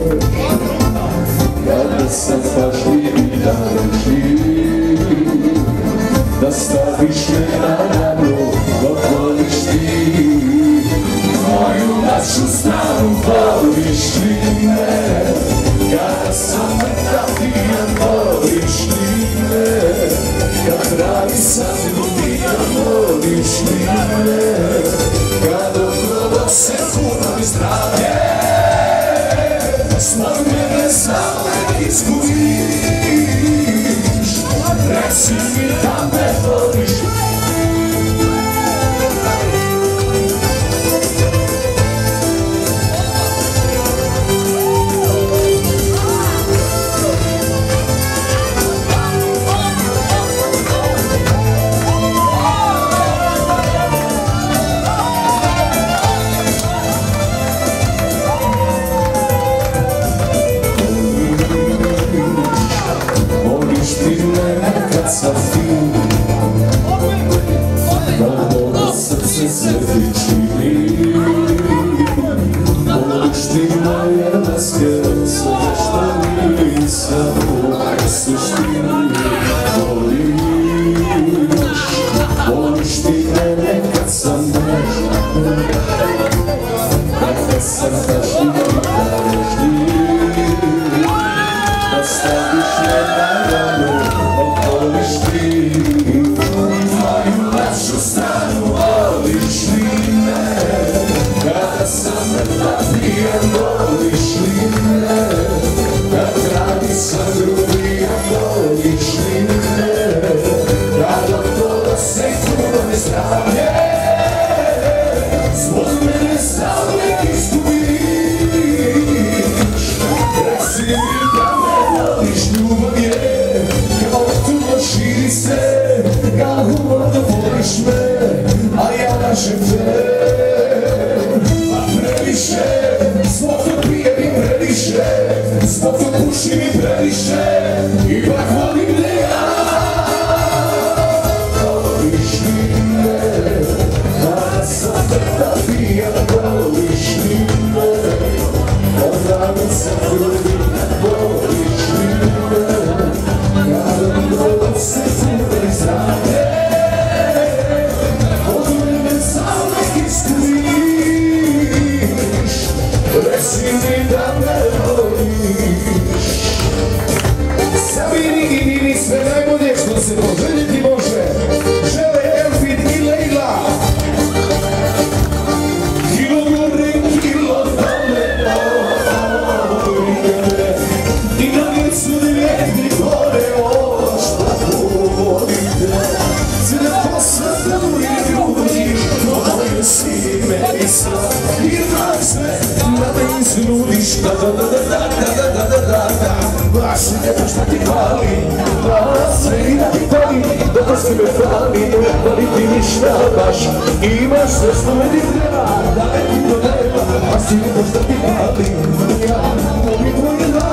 kada sam pažljiv i da ležim, da staviš me na ranu dok voliš ti. Moju našu stranu voliš ti me, kada sam mrtav pijan voliš ti me, kad pravi sam ljubijan voliš ti me, kad okolo se puno zdravlje, smog mene zauvek izgubiš, reci mi da me voliš. Sad fin, da moje srce se ti čini, voliš ti moje maske, sve što nisam u suštini. Voliš, voliš ti mene kad sam nežan, kada sam pažljiv i da ležim, da staviš me na ranu. Voliš ti, moju našu stranu voliš li me, kada sam mrtav pijan voliš li me, kad radi sam grubijan voliš li me, kad od toga se puno ne zdravlje, zbog mene zauvek izgubiš, reci mi da me voliš, ljubav je širi se, kao humorno voliš me, a ja lažem te. A previše, zbog to pije mi previše, zbog to puši mi previše, ipak volim te ja. Voliš li me, kada sam mrtav pijan, voliš li me, kad radim sam grudi, voliš li me, kada mnogo se puno zdravlje, od mene zauvek izgubiš, reci mi da me voliš. Sabini i Nini sve najbolje što se poželjeti može, žele Elfid i Lejla. Kilo gore, kilo dole, origane, i na licu devetni gore, Sve posvetno i ljudi, moje si meni sla, i znam sve, da me iznudiš, da da da da da da da da da. Baš ne to šta ti fali, da sve i da ti fali, da to si me fali, ne fali ti ništa baš. Imaš sve što meni treba, da me ti to nema, a si ne to šta ti fali, ja volim tvoje da.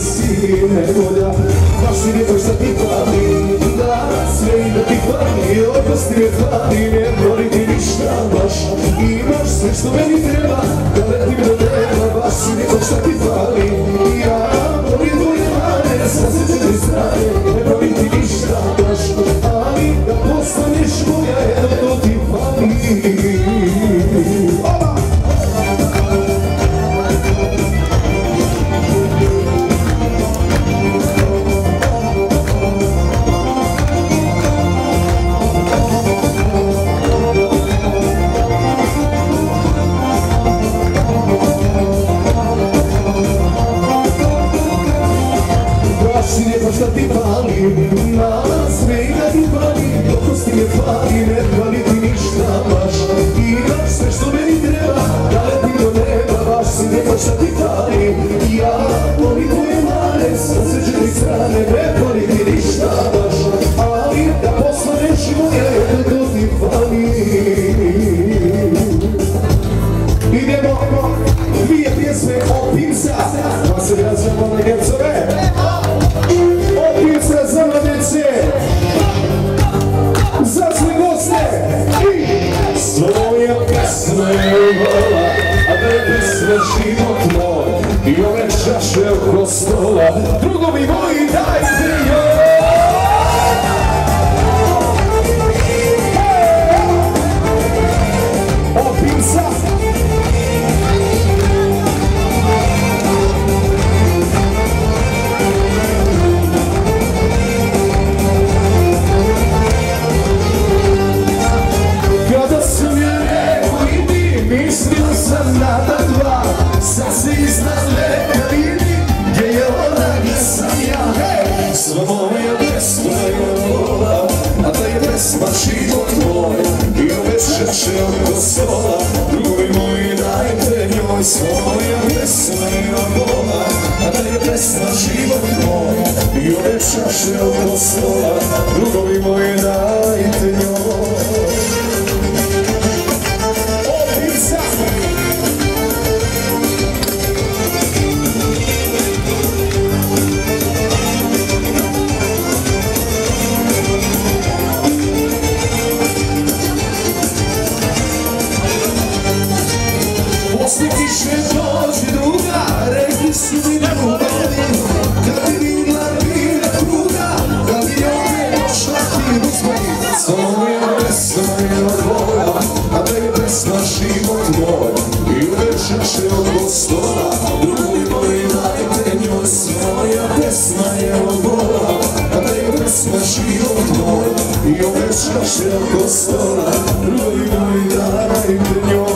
sine volja, baš si rekao šta ti fali, da sve i da ti fali, oprosti me fali, ne boli ti ništa baš, imaš sve što meni treba, da letim do neba, baš si rekao šta ti fali, ja volim tvoje mane, sa sve četiri strane, ne boli ti ništa baš, ali da postaneš moja, jedno to ti fali. Oba! Šta ti fali, nas me i da ti fali, oprosti me fali, ne fali ti ništa baš, imaš sve što meni treba, da letim do neba, baš si rekao šta ti fali, ja volim tvoje mane, sa sve četiri strane, ne fali ti ništa baš, ali da postaneš moja, jedno to ti fali. Idemo, dvije pjesme Opim sa, pa se vraćamo na Gercove. Opimca za mladece, za sve goste i svoja pjesma je vola, a da je pjesma život moj i ove čaše oko stola, drugovi moji dajte joj. Opimca. Mislio sam na ta dva, sad se iznad neka vidi, gdje je ona, gdje sam ja. Sva moja pesma je vola, a da je pesma život moj i ove čaše oko stola, drugovi moji dajte njoj. Sva moja pesma je vola, a da je pesma život moj i ove čaše oko stola, drugovi moji dajte njoj. Posle kiše dođe druga, rekli su mi ljubavi, kad bi vidla bila pruga, da bi ovdje došla ti uzmeni. Sva moja pesma je odvoja, a da je pesma život moj i ove čaše oko stola, drugovi moji dajte njoj. Sva moja pesma je odvoja, a da je pesma život moj i ove čaše oko stola, drugovi moji dajte njoj.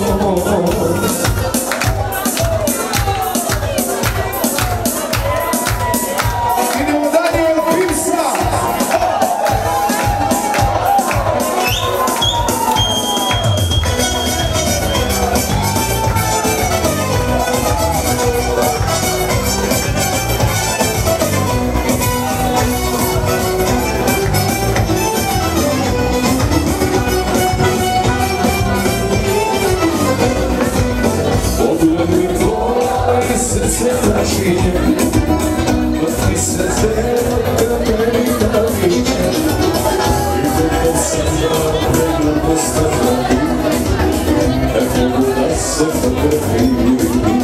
Srce prašinje, od ti se zeka meni naviče, i kako sam ja pregledno postavljati, ne mogu da se potrefim.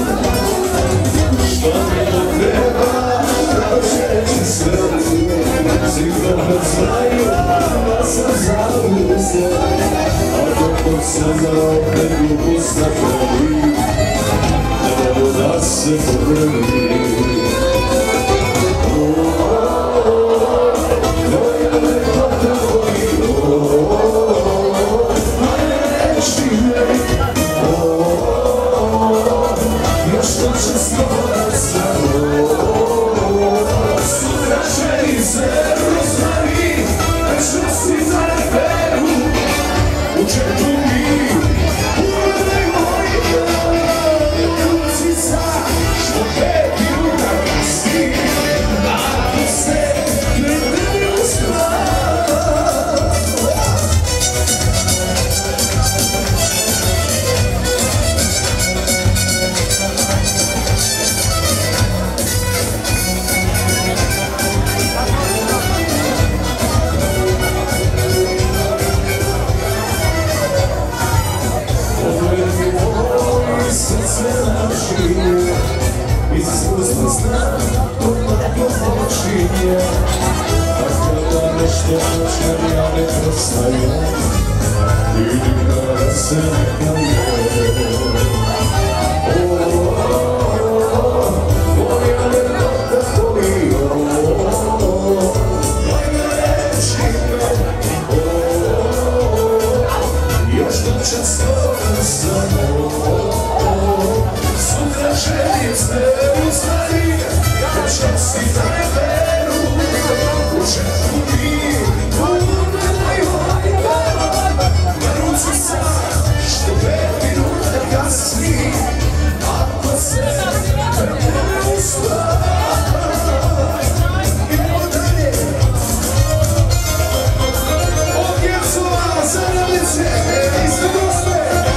Šta mi to treba, da žeći sve, sigurno da znaju da sam zauzet, a kako sam ja pregledno postavljati, da se povrvi. Moja lepota voli, a ne reći me, još to će stvorat sam. Sutra će i se rozmari, večnosti za neberu, u četu mi, uvede moji što peti ruka si, ako se ne tebi uspava. večer ja ne prestajem, vidim kada se neka je. Moja ljepota tvoj, moja reči me, još noćas toga samo, sutra želim se uznati, večer si na neberu, u četku mi, u nemoju, na ruci sam, što pet minuta kasni, ako se ne ustaj. Idemo dalje. Ovdje su vas zaradnice, isto doste.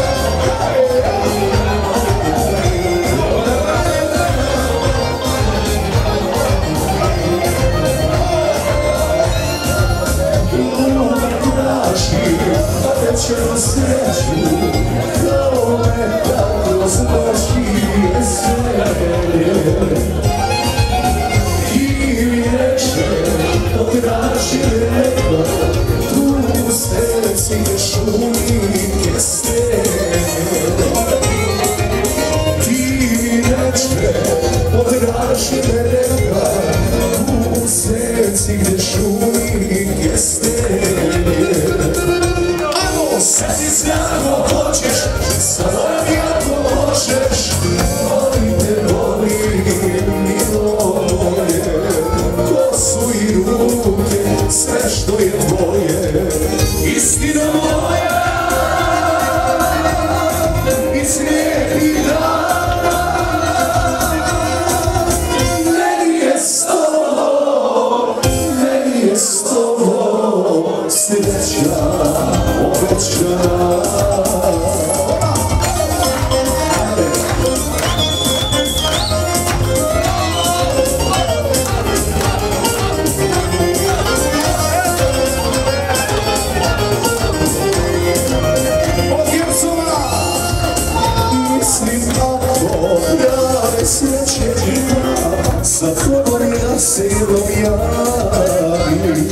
Večeru sreću, kao me tako zbači veselje. I mi reče, potraži leba, tu u srci još uvijek stene. Ti mi reče, potraži leba, tu u srci još uvijek stene. Sjedi se ako hoćeš, stavaj ako možeš, volim te, volim miluje. Kosu i ruke, sve što je tvoje, istina moja, iz lijepih dana. Meni je s tobom, meni je s tobom sreća. Mislim ako prave sreće ima, sa tobom ja se dojavim.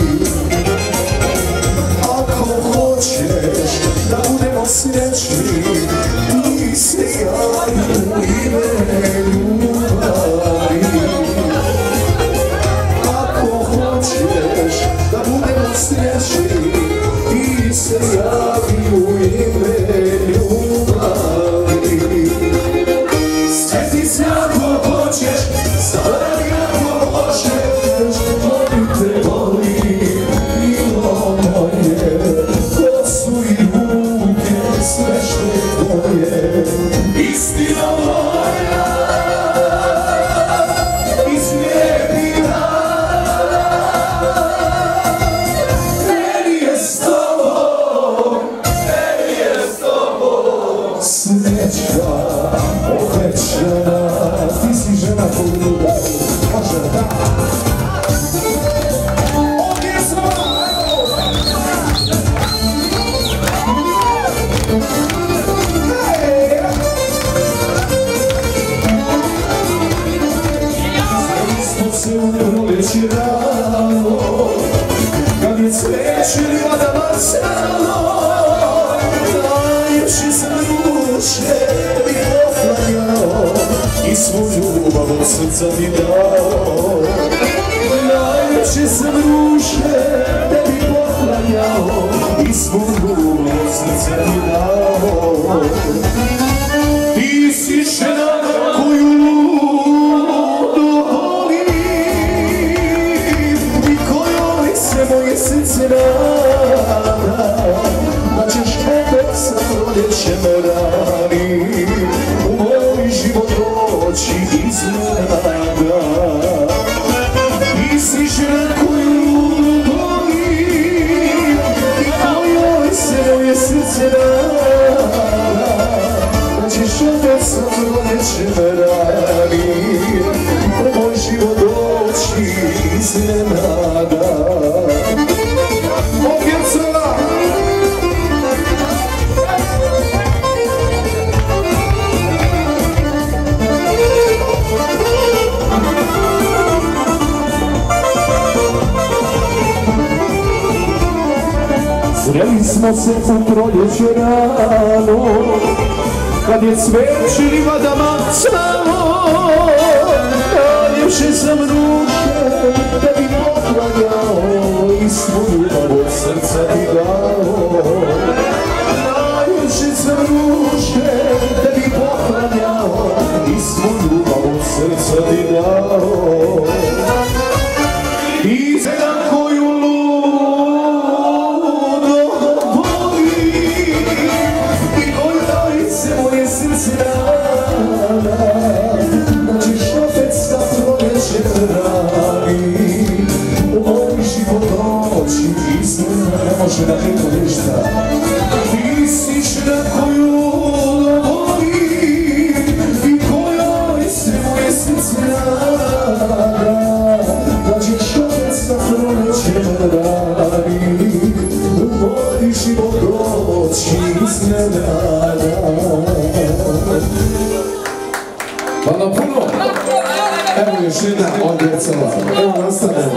Da budemo srećni, ti se javi u ime ljubavi. Ako hoćeš da budemo srećni, ti se javi u ime ljubavi. Sjeti se ako hoćeš, zaboravi ako možeš, volim te, volim, milo moje. Sve što je tvoje, istina moja, iz lijepih dana. Meni je s tobom, meni je s tobom sreća obećana. Ti si žena koju ljubav, može da. Ovdje smo, proleći rano, kad je cveće ljubav crno, najljepši sam ruče bi poklanjao i svu ljubav od srca mi dao. Najljepši sam ruče tebi poklanjao i svu ljubav od srca mi dao. Ti si žena koju moje srce nada, da ćeš opet sa proljećem rani u moj život doći iznenada. Ti si žena koju volim i kojoj se moje srce nada, da ćeš opet sa proljećem rani u moj život doći iznenada. Sreli smo se u proljeće rano, kad je cveć livadama cvalo, naljepše sam ruke da bi poklanjao i svu ljubav od srca ti dao. Naljepše sam ruke da bi poklanjao i svu ljubav od srca ti dao. I sedam koju ludo voli i koju dojce moje srce rana, da ćeš opet sa proljeće rani u moj život doći. Istina ne može da niko ništa. Ti si žena koju ludo voli i kojoj se moje srce rana, da ćeš opet sa proljeće rani u moj život doći iznenada. Hvala puno! Evo još jedna od djecova. Evo nastavljamo.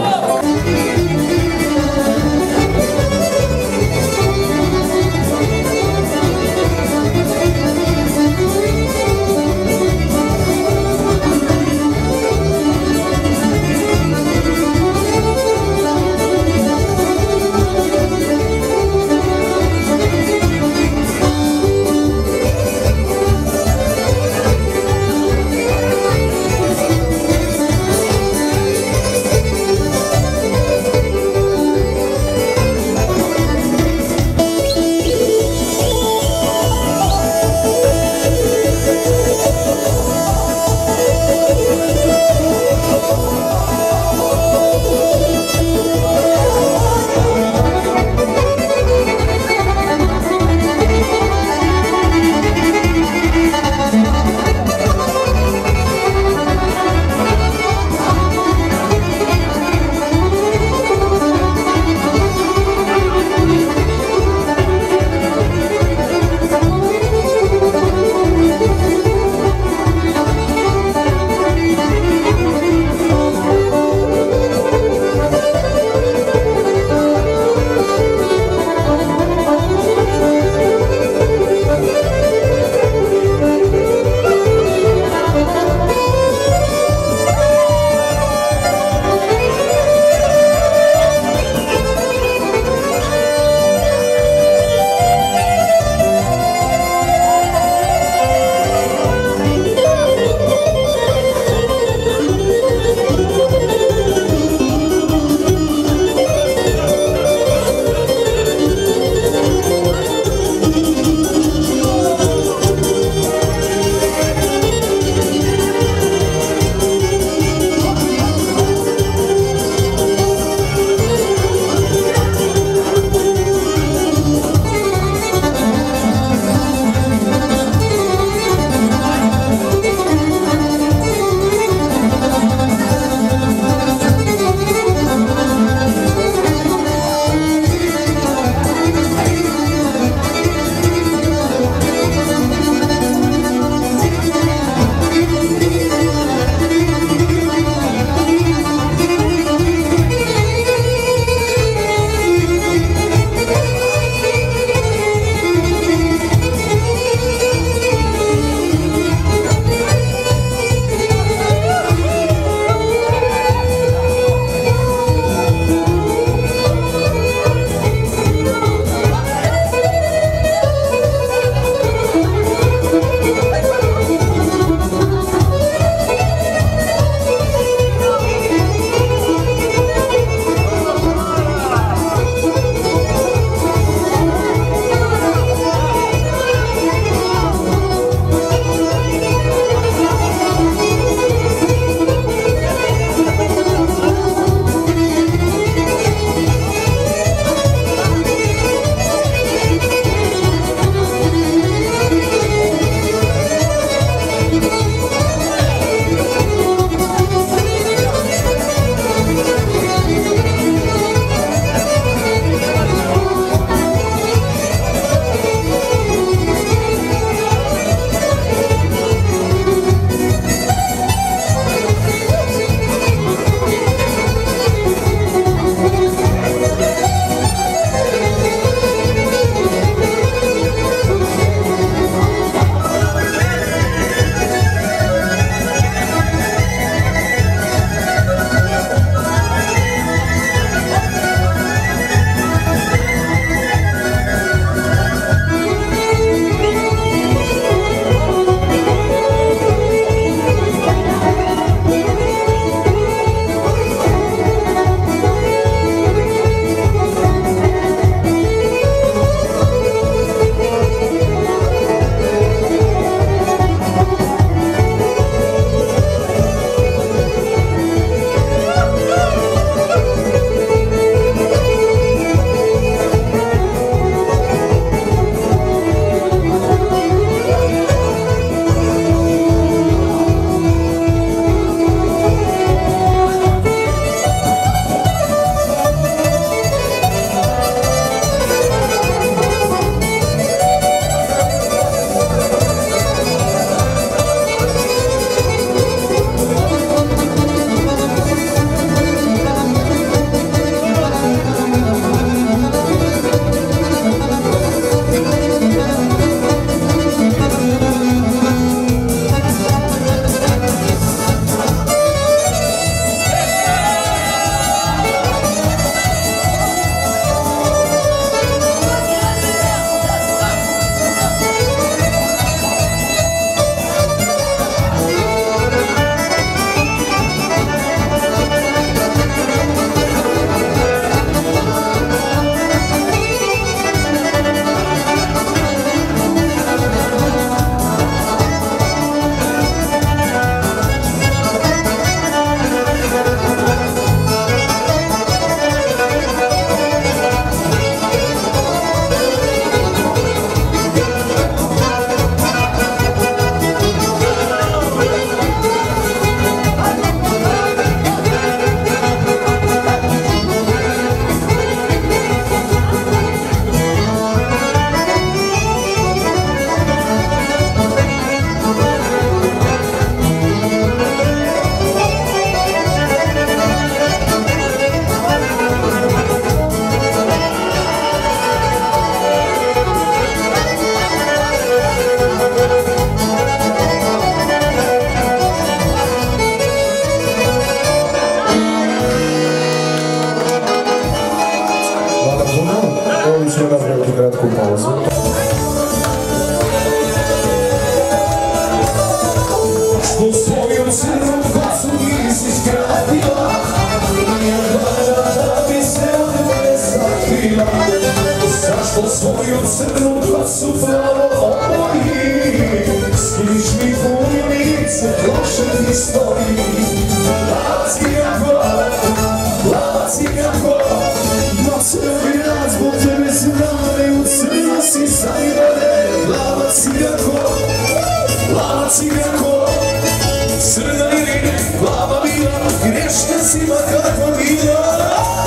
crnu kosu nisi skratila, nije dana da bi se od mene sakrila. Zašto svoju crnu kosu plavo oboji, skiniš mi puno lice prošle istoriji. Plava ciganko, plava ciganko, na cijeli grad zbog tebe znane, u crno si zavivane. Plava ciganko, plava ciganko, crna ili plava bila, greška si ma kakva bila.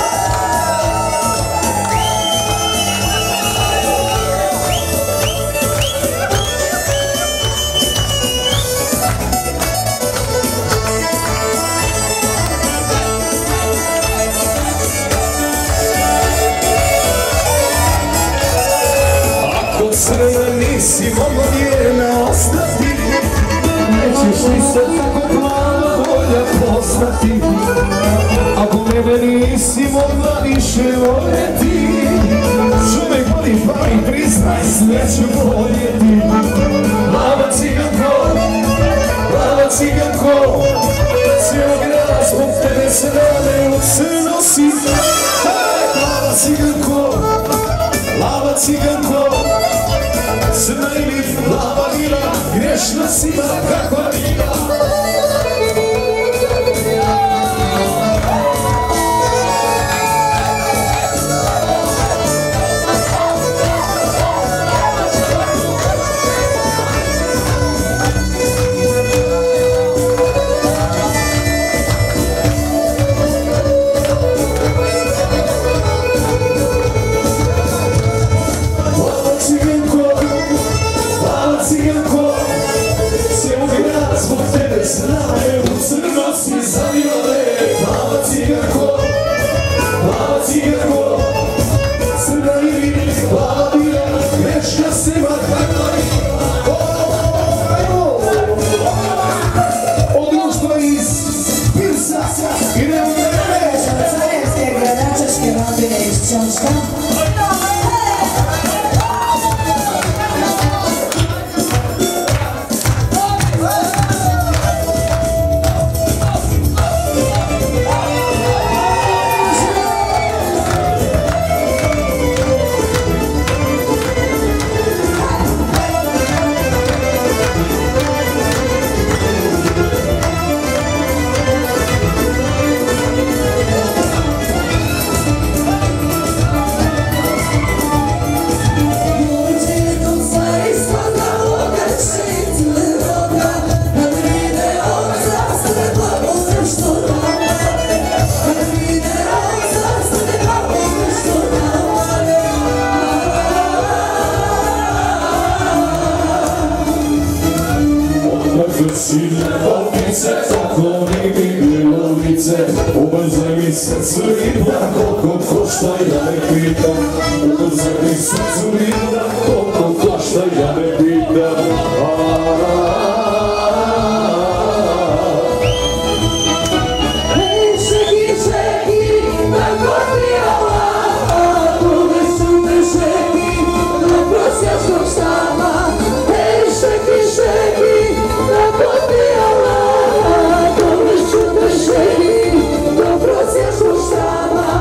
Crna nisi mogla vjerna ostati, nećeš li se tako plava volja postati. Ako mene nisi mogla više voljeti, čovjek voli pa mi priznaj sve ću voljeti. Plava ciganko, plava ciganko, cijel grad zbog tebe se rade u crno si. Plava ciganko, plava ciganko, crna ili plava bila, grešna si ma kakva bila. Znane u crno si zavivale. Plava ciganko, plava ciganko, crna ili plava bila, greška si ma kakva bila. Od društva iz Pirsa idemo na vreme. Carevske gradačaške rodine iz Ćoška. Opice, tako ne bi lovice, ubrzaj mi srcu ribna, koliko košta ja ne pitam. Ubrzaj mi srcu ribna, koliko košta ja ne pitam. Hej, šeki, šeki, tako ti ala, poveću te šeki, do prosjačkog štaba. Hej, šeki, šeki, tako ti ala, poveću te šeki, do prosjačkog štaba.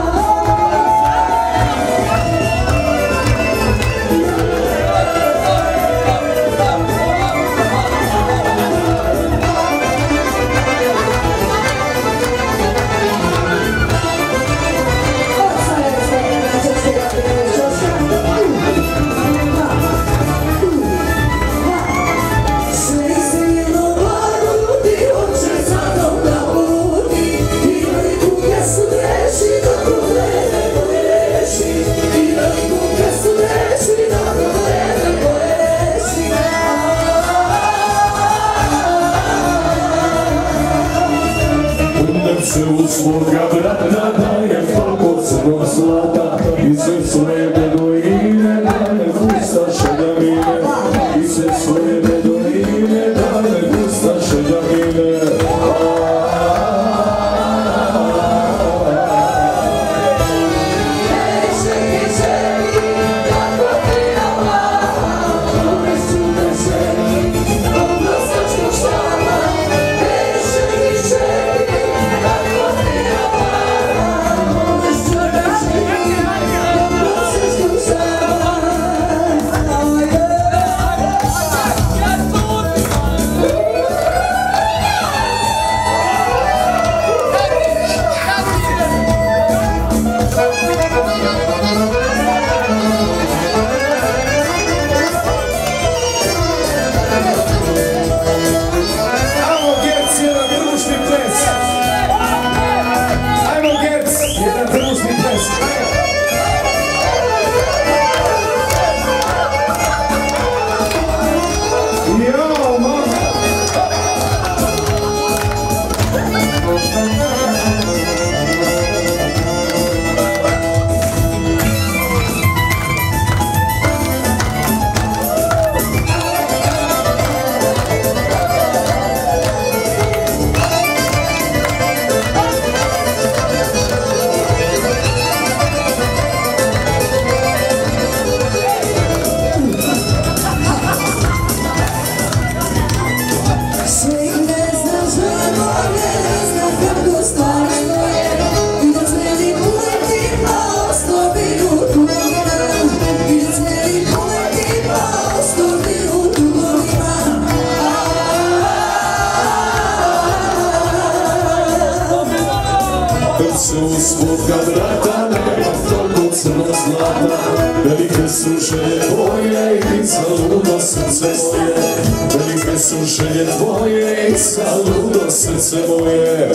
Se u svoga brata dajem toliko crnog zlata, i sve svoje beduine dajem pustaše da mine, i sve svoje beduine dajem pustaše da mine. Hey, srcu svoga vrata, nema toliko crnog zlata. Velike su želje tvoje i zaludo srce moje, velike su želje tvoje i zaludo srce moje.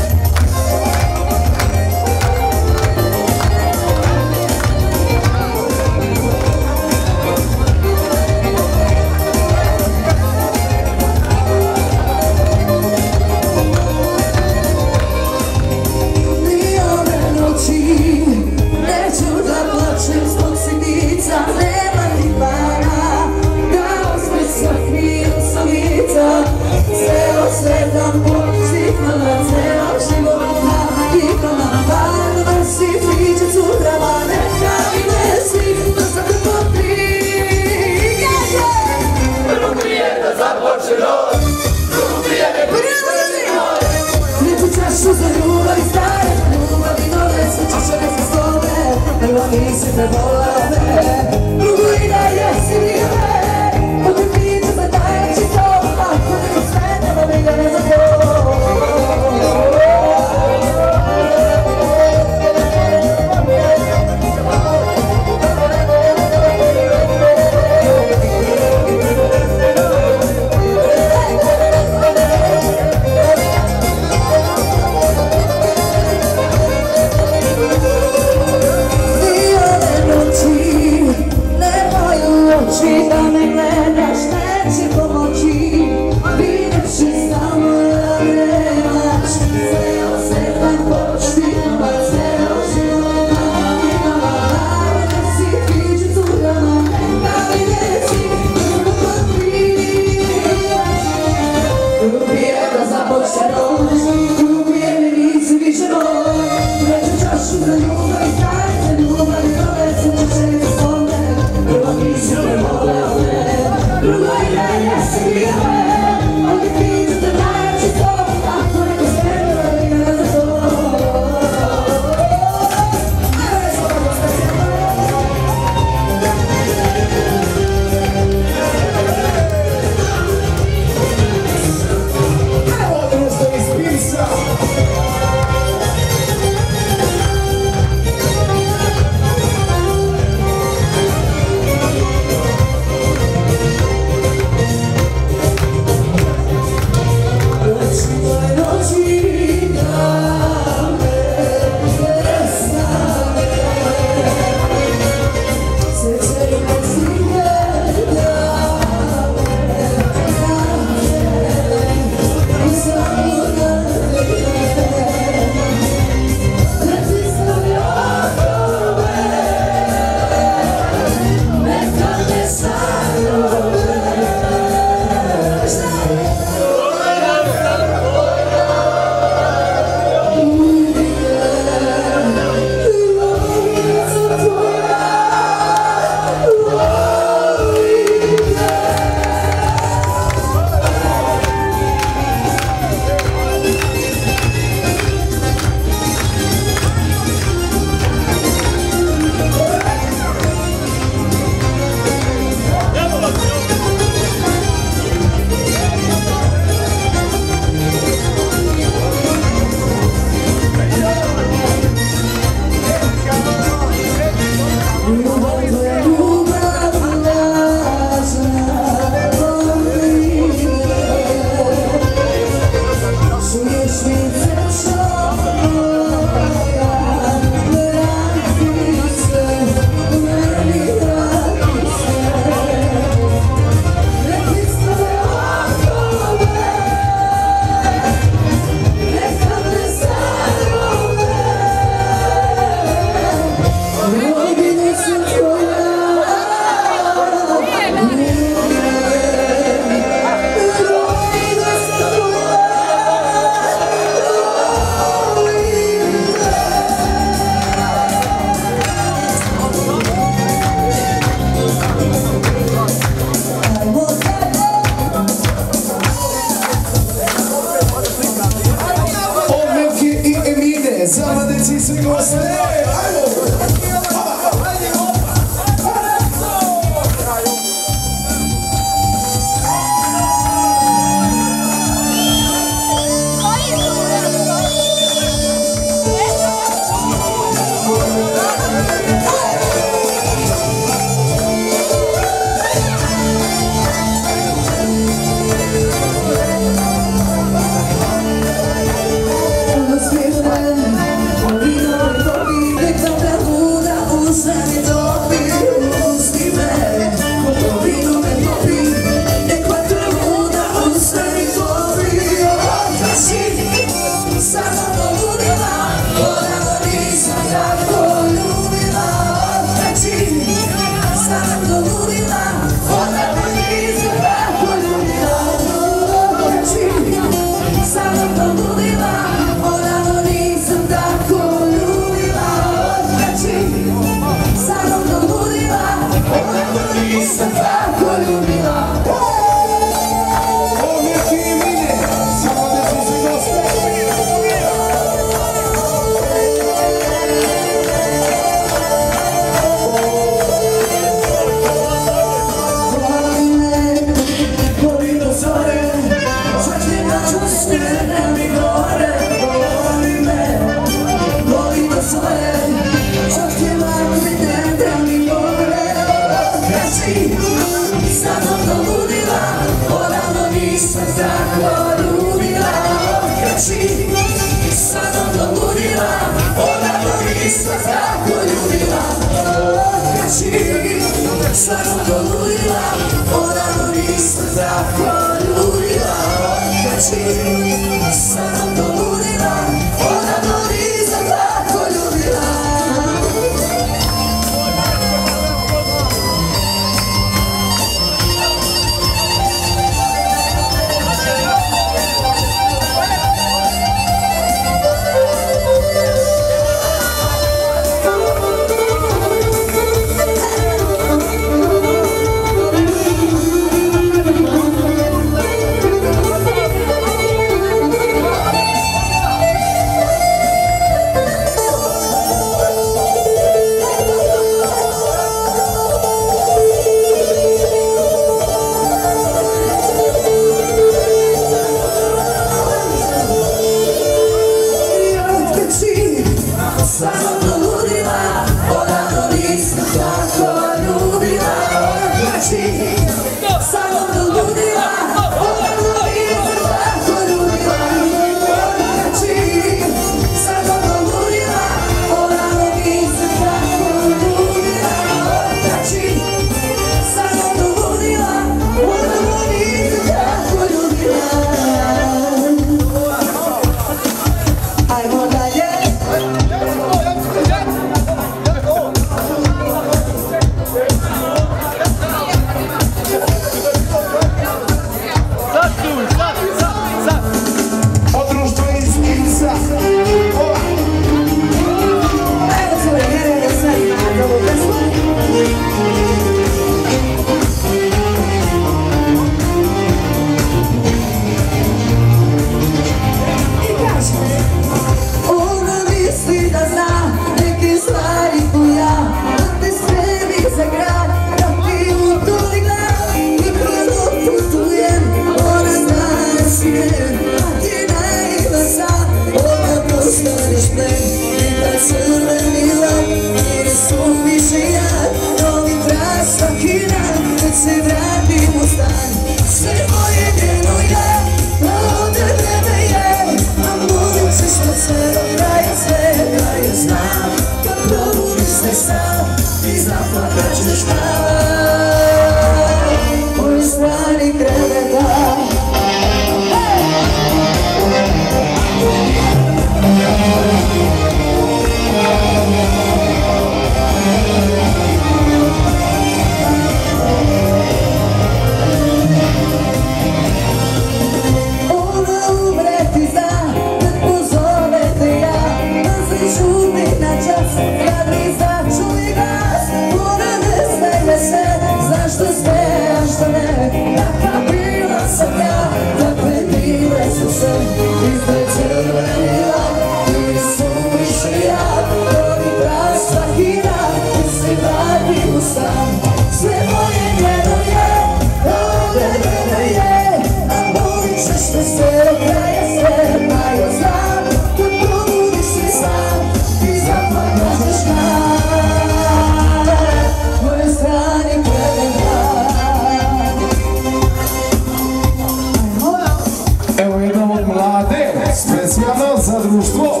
društvo.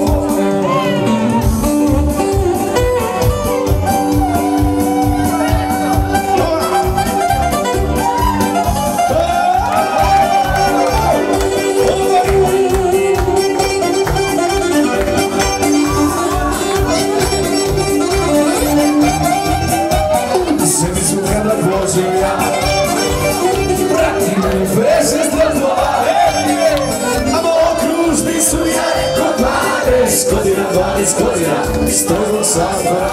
dvanaest godina stojimo safra.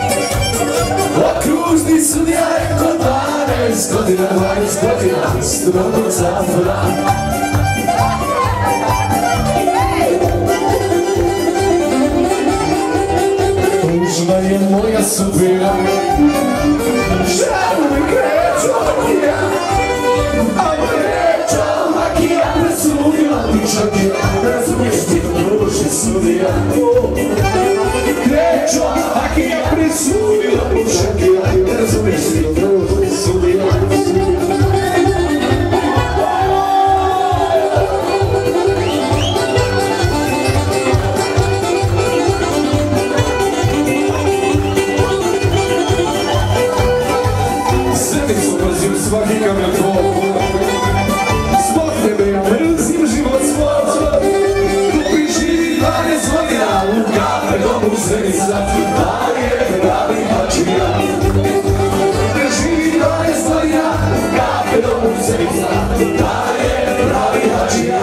Okružni su djari kod dvanaest godina, dvanaest godina stojimo safra. Tužna je moja sudbina, žal mi kreću makija, a kreću makija presudila ti šakija, razumiješ ti duši sudija. Kreću makija presudila ti šakija, razumiješ ti duši sudija. Svaki kamen tvoj, zbog tebe ja mrzim život svoj. Kupi živi dvanaest godina u kafe domu Zenica, da je pravi hačija. Živi dvanaest godina u kafe domu Zenica, da je pravi hačija.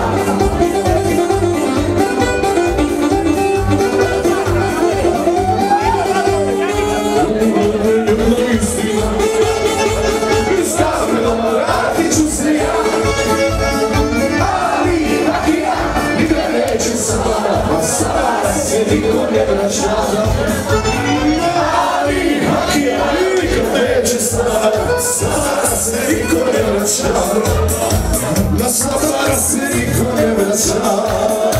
Niko ne vraća, ali hakija nikad neće stati. Sada se niko ne vraća, na sada se niko ne vraća.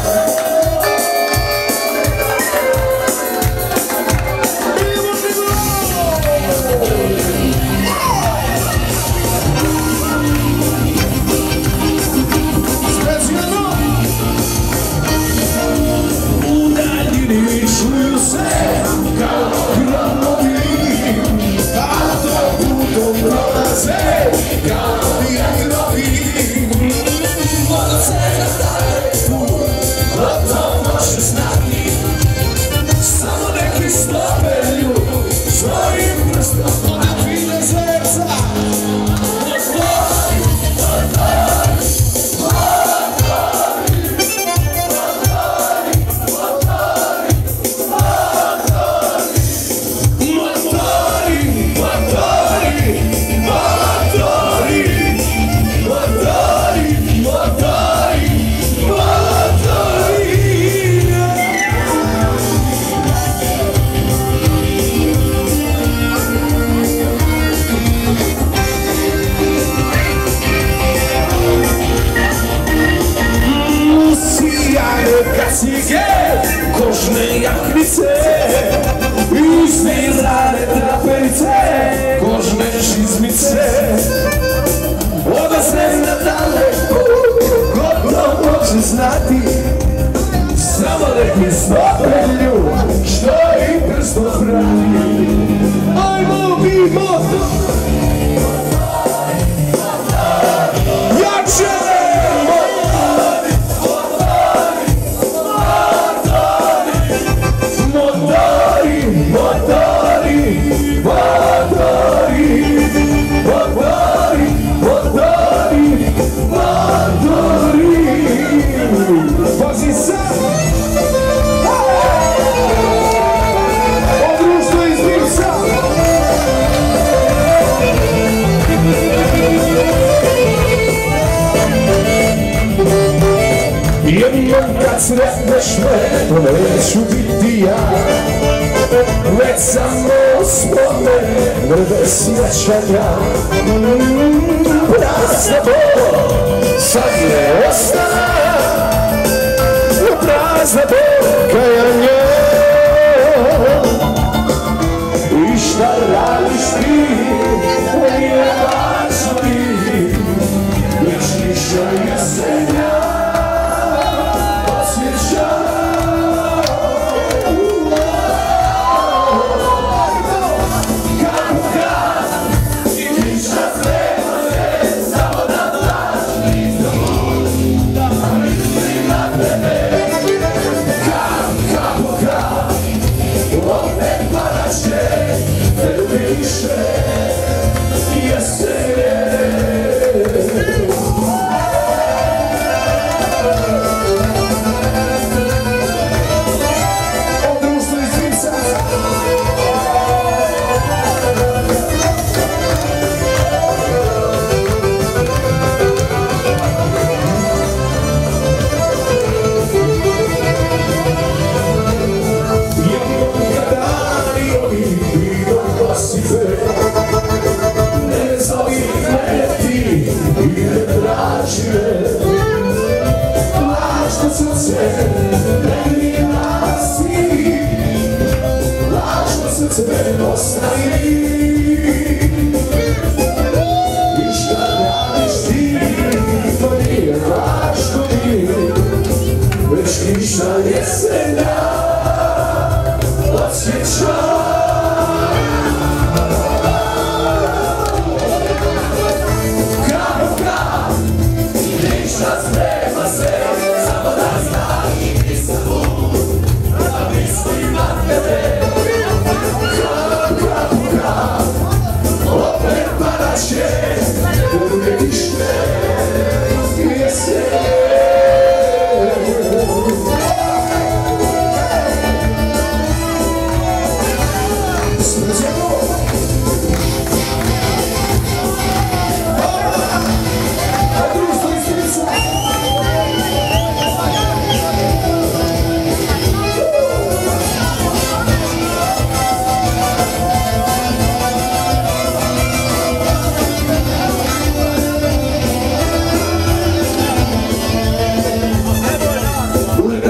Kožne jaknice, iznirane traperice, kožne čizmice, odnosne na daleku, ko to može znati, samo nek mi stopelju, što i prsto pravi. Ajmo mi motor, jače! Jednom kad sretneš me, to neću biti ja. Već samo spomen, vrde sjećanja. Prazna bol, sad ne ostana. Prazna bol, kajanje. I šta radiš ti, nije važno ti. Već niša jesenja.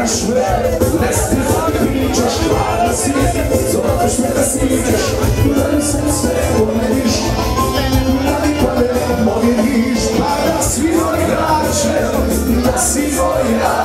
znaš me, ne stiham pričaš, hvala si, zoveš me da sniđeš, da mi se sve pomeniš, da mi pamet pomeniš, pa da svi moj grače, da si moja.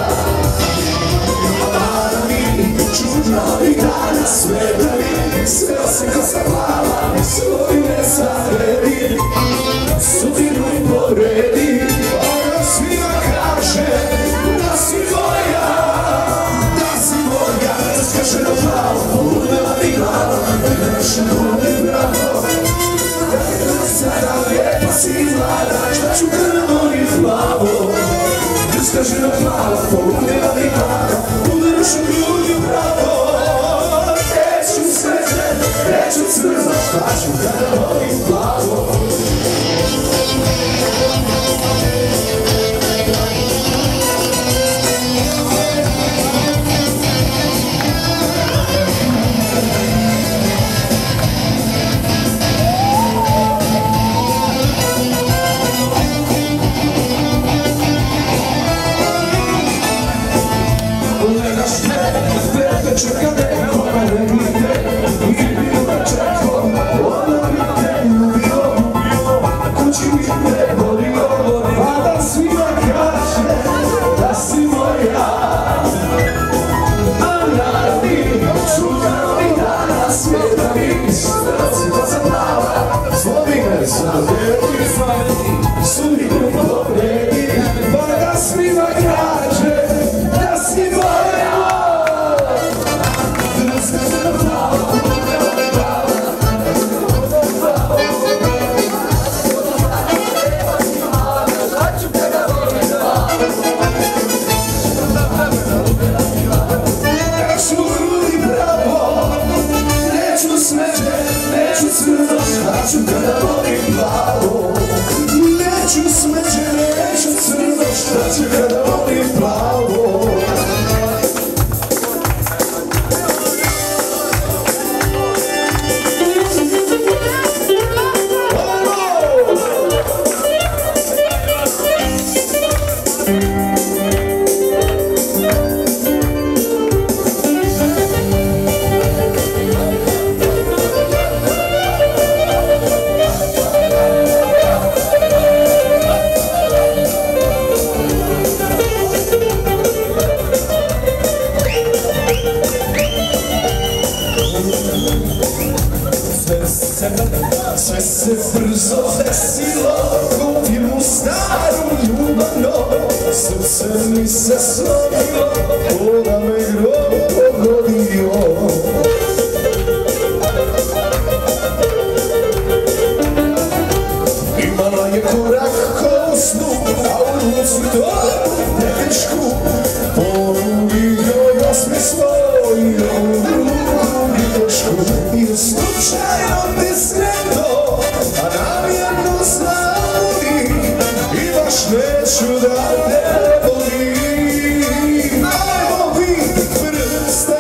Mala mi, čudna mi dana, sve da mi, sve osim ko sam plava, svoj ne zavredi, sudbinu i poredi, ona svima kaže da si moja, da si moja, zaskaženo plavo, poludela mi glava, nešto bude bravo, da je da sada lijepa si mlada, šta ću kada molim plavo, zaskaženo plavo, poludela mi glava, bude nešto bude bravo, neću sreće, neću crno, šta ću kada molim plavo. Čeka neko na nebite, i bilo da čekao, ono bi te ljubio, kući bi te volio, pa da svima kaže da si moja. A naradi, čudna mi dana, svijeta mi, srci da sam plava, slobine zaveti, sudbinu povredi, pa da svima kaže da si moja. Neću kada volim plavo, neću smeđe, neću crno, šta ću kada volim plavo. Sve se brzo desilo, ko u filmu starom ljubavno, srce mi se slomilo, ko da me grob pogodio. Imala je korak ko u snu, a u ruci torbu tešku, ponudila osmi svoj, a u ruku mi tešku, i slučajno te sretno, a namjerno znali, i baš neću da te volim. Ajmo vi prste,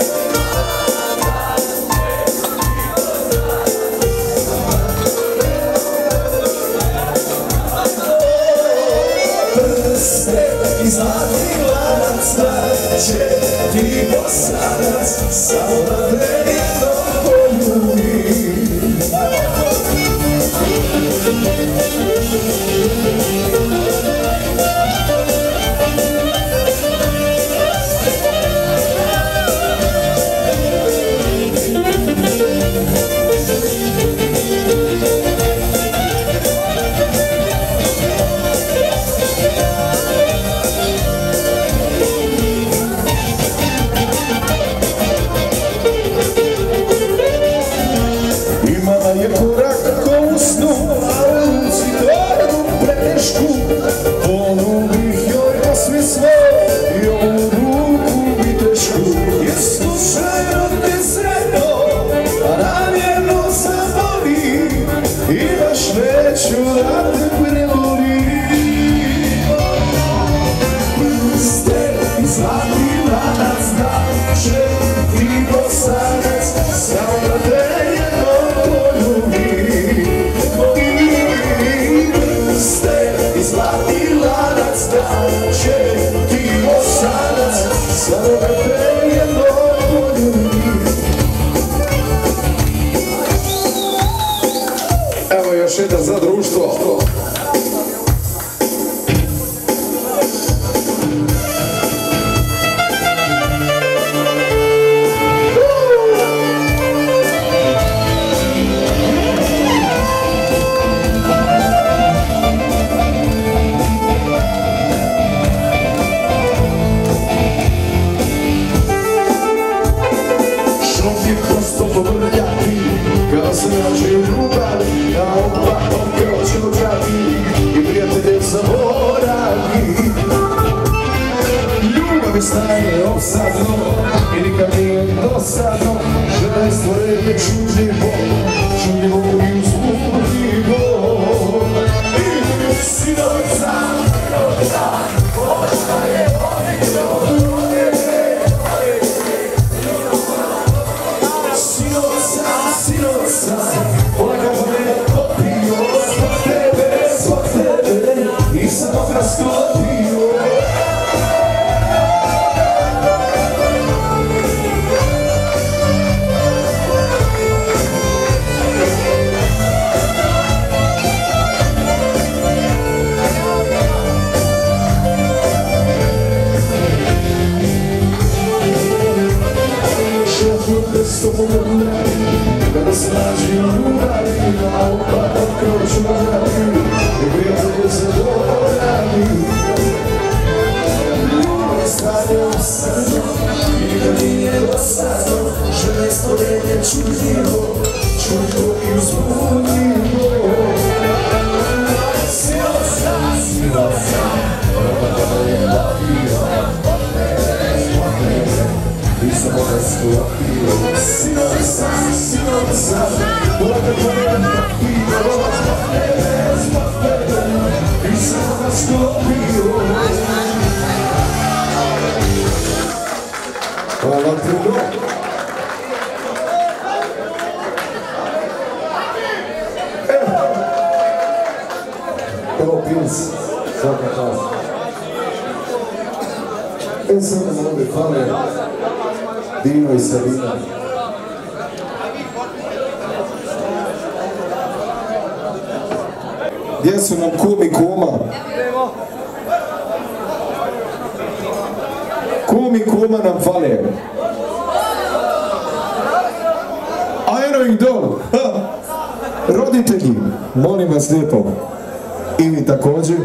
prste i zlatni lanac, da će ti posadac, samo da te jedno poljubim. Imala je korak ko u snu, a u ruci torbu pretešku, ponudih joj osmi svoj, i ovu ruku mi tešku, jer slučajno te sretno, a namjerno zaborim, i baš neću da te prevolim. Prste i zlatni lanac, da će ti posadac, samo da te jedno poljubim. Prste i zlatni lanac, da će ti posadac, samo da te jednom volim. Evo još jedan za društvo. Kada se nađe ljubav, na opakom kroću dragi i prijatelje zaboravi. Ljubav je stanje opsadno i nikad nije dosadno, žena je stvorenje čuđivo, čuđivo i uzbudljivo. I sinovica, sinovica, pošta je odlično. Sinosa, polako me popio, zbog tebe, zbog tebe, nisam dobro sklopio. S tobom odmrati, kada se nađi ljubavi, na opakom kroću dragi i prijatelje zaboravi. Ljubav je stanje opsadno i nikad nije dosadno, žena je stvorenje čuđivo, čuđivo i uzbudljivo. Sinosa, sinosa, polako me popio, zbog tebe, zbog tebe, nisam dobro sklopio. Sinosa, sinosa, polako me popio, zbog tebe, zbog tebe, nisam dobro sklopio. Hvala puno. Evo Pils, svaka čast. E sad nam ovdje fale Dino i Sabina. Gdje su nam kum i kuma? Kum i kuma nam fale. A eno ih dolu. Roditelji, molim vas lijepo. I vi također.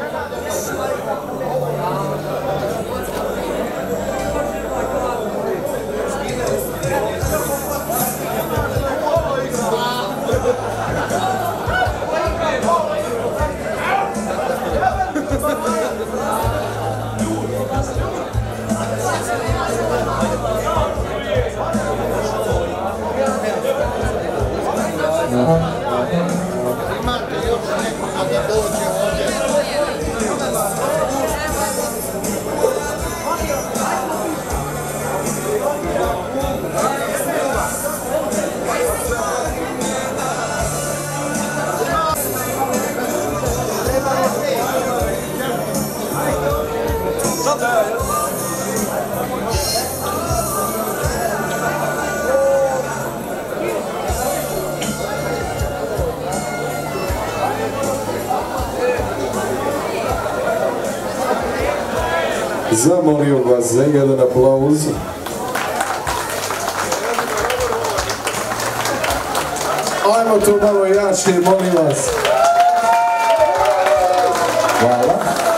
Zamolio vas za jedan aplauz. Ajmo to malo jače, molim vas. Hvala.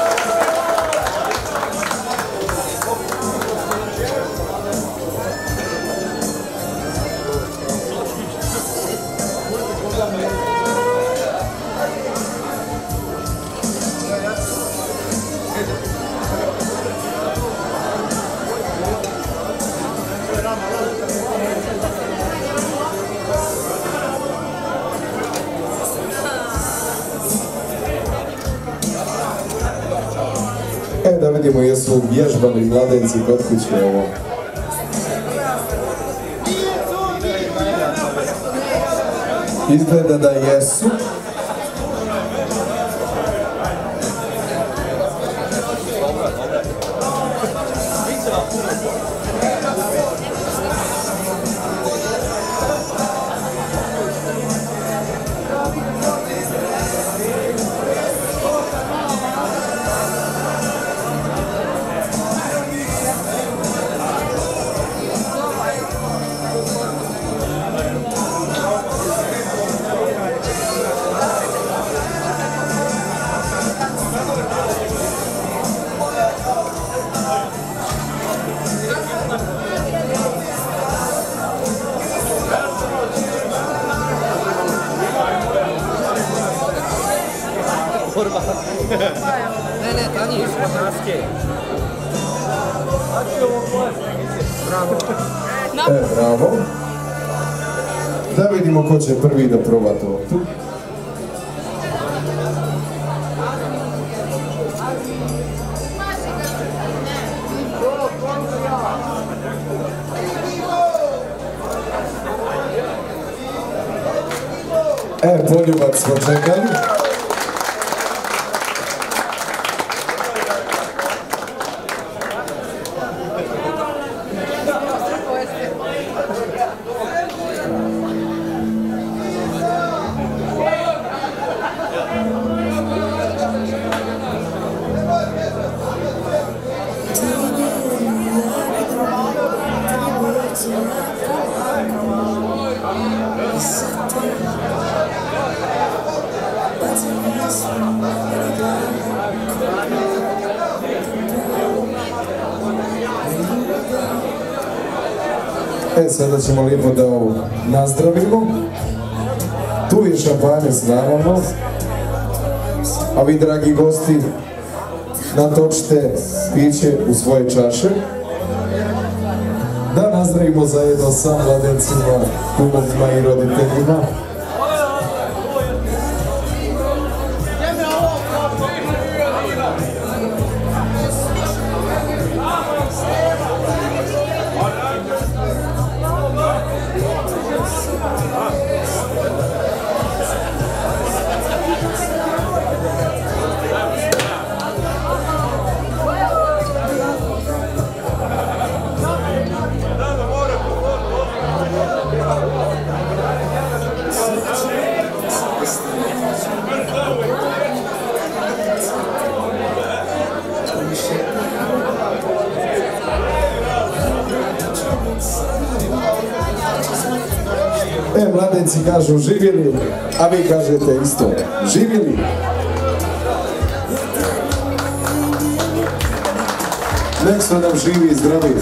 E, da vidimo jesu vježbali mladenci kod kuće ovo. Izgleda da jesu. Dobre, dobre. Ne, ne, Tanji, ispod naske. Bravo. E, bravo. Da vidimo ko će prvi da proba tortu. E, poljubac smo čekali. E, sada ćemo lijepo da ovo nazdravimo. Tu je šampanjac, naravno. A vi, dragi gosti, natočite piće u svoje čaše. Da nazdravimo zajedno sa mladencima, kumovima i roditeljima. E, mladenci kažu živjeli, a vi kažete isto, živjeli. Nek su nam živi i zdravi.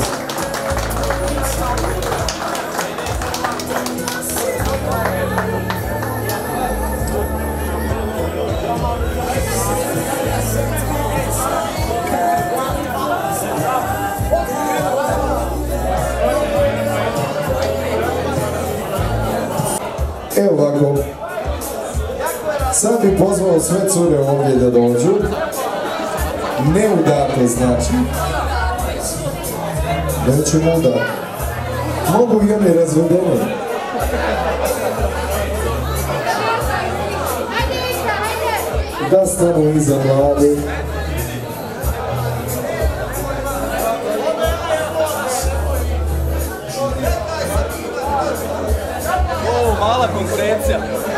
Evo ovako, sad bi pozvao sve cure ovdje da dođu, neudate znači, nećemo udati, mogu i one razvedene. Da stanu iza mlade. Mala konkurencija.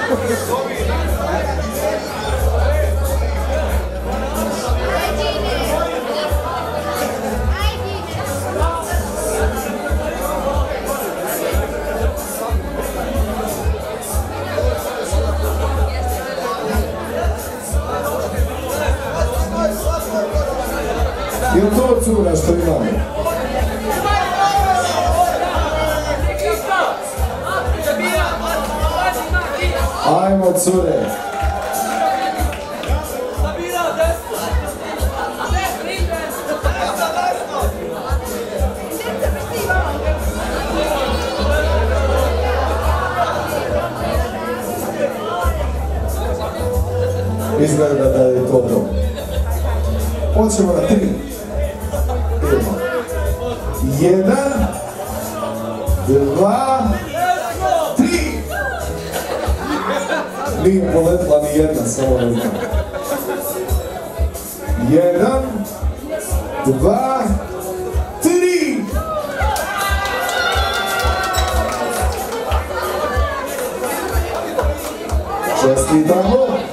Je li to cura što imamo? Ajmo, cure! Izgleda da je to to. Hoćemo na tri. Idemo. Jedan, dva, tri. Nije poletla ni jedna, samo ne znam. Jedan, dva, tri. Čestitamo.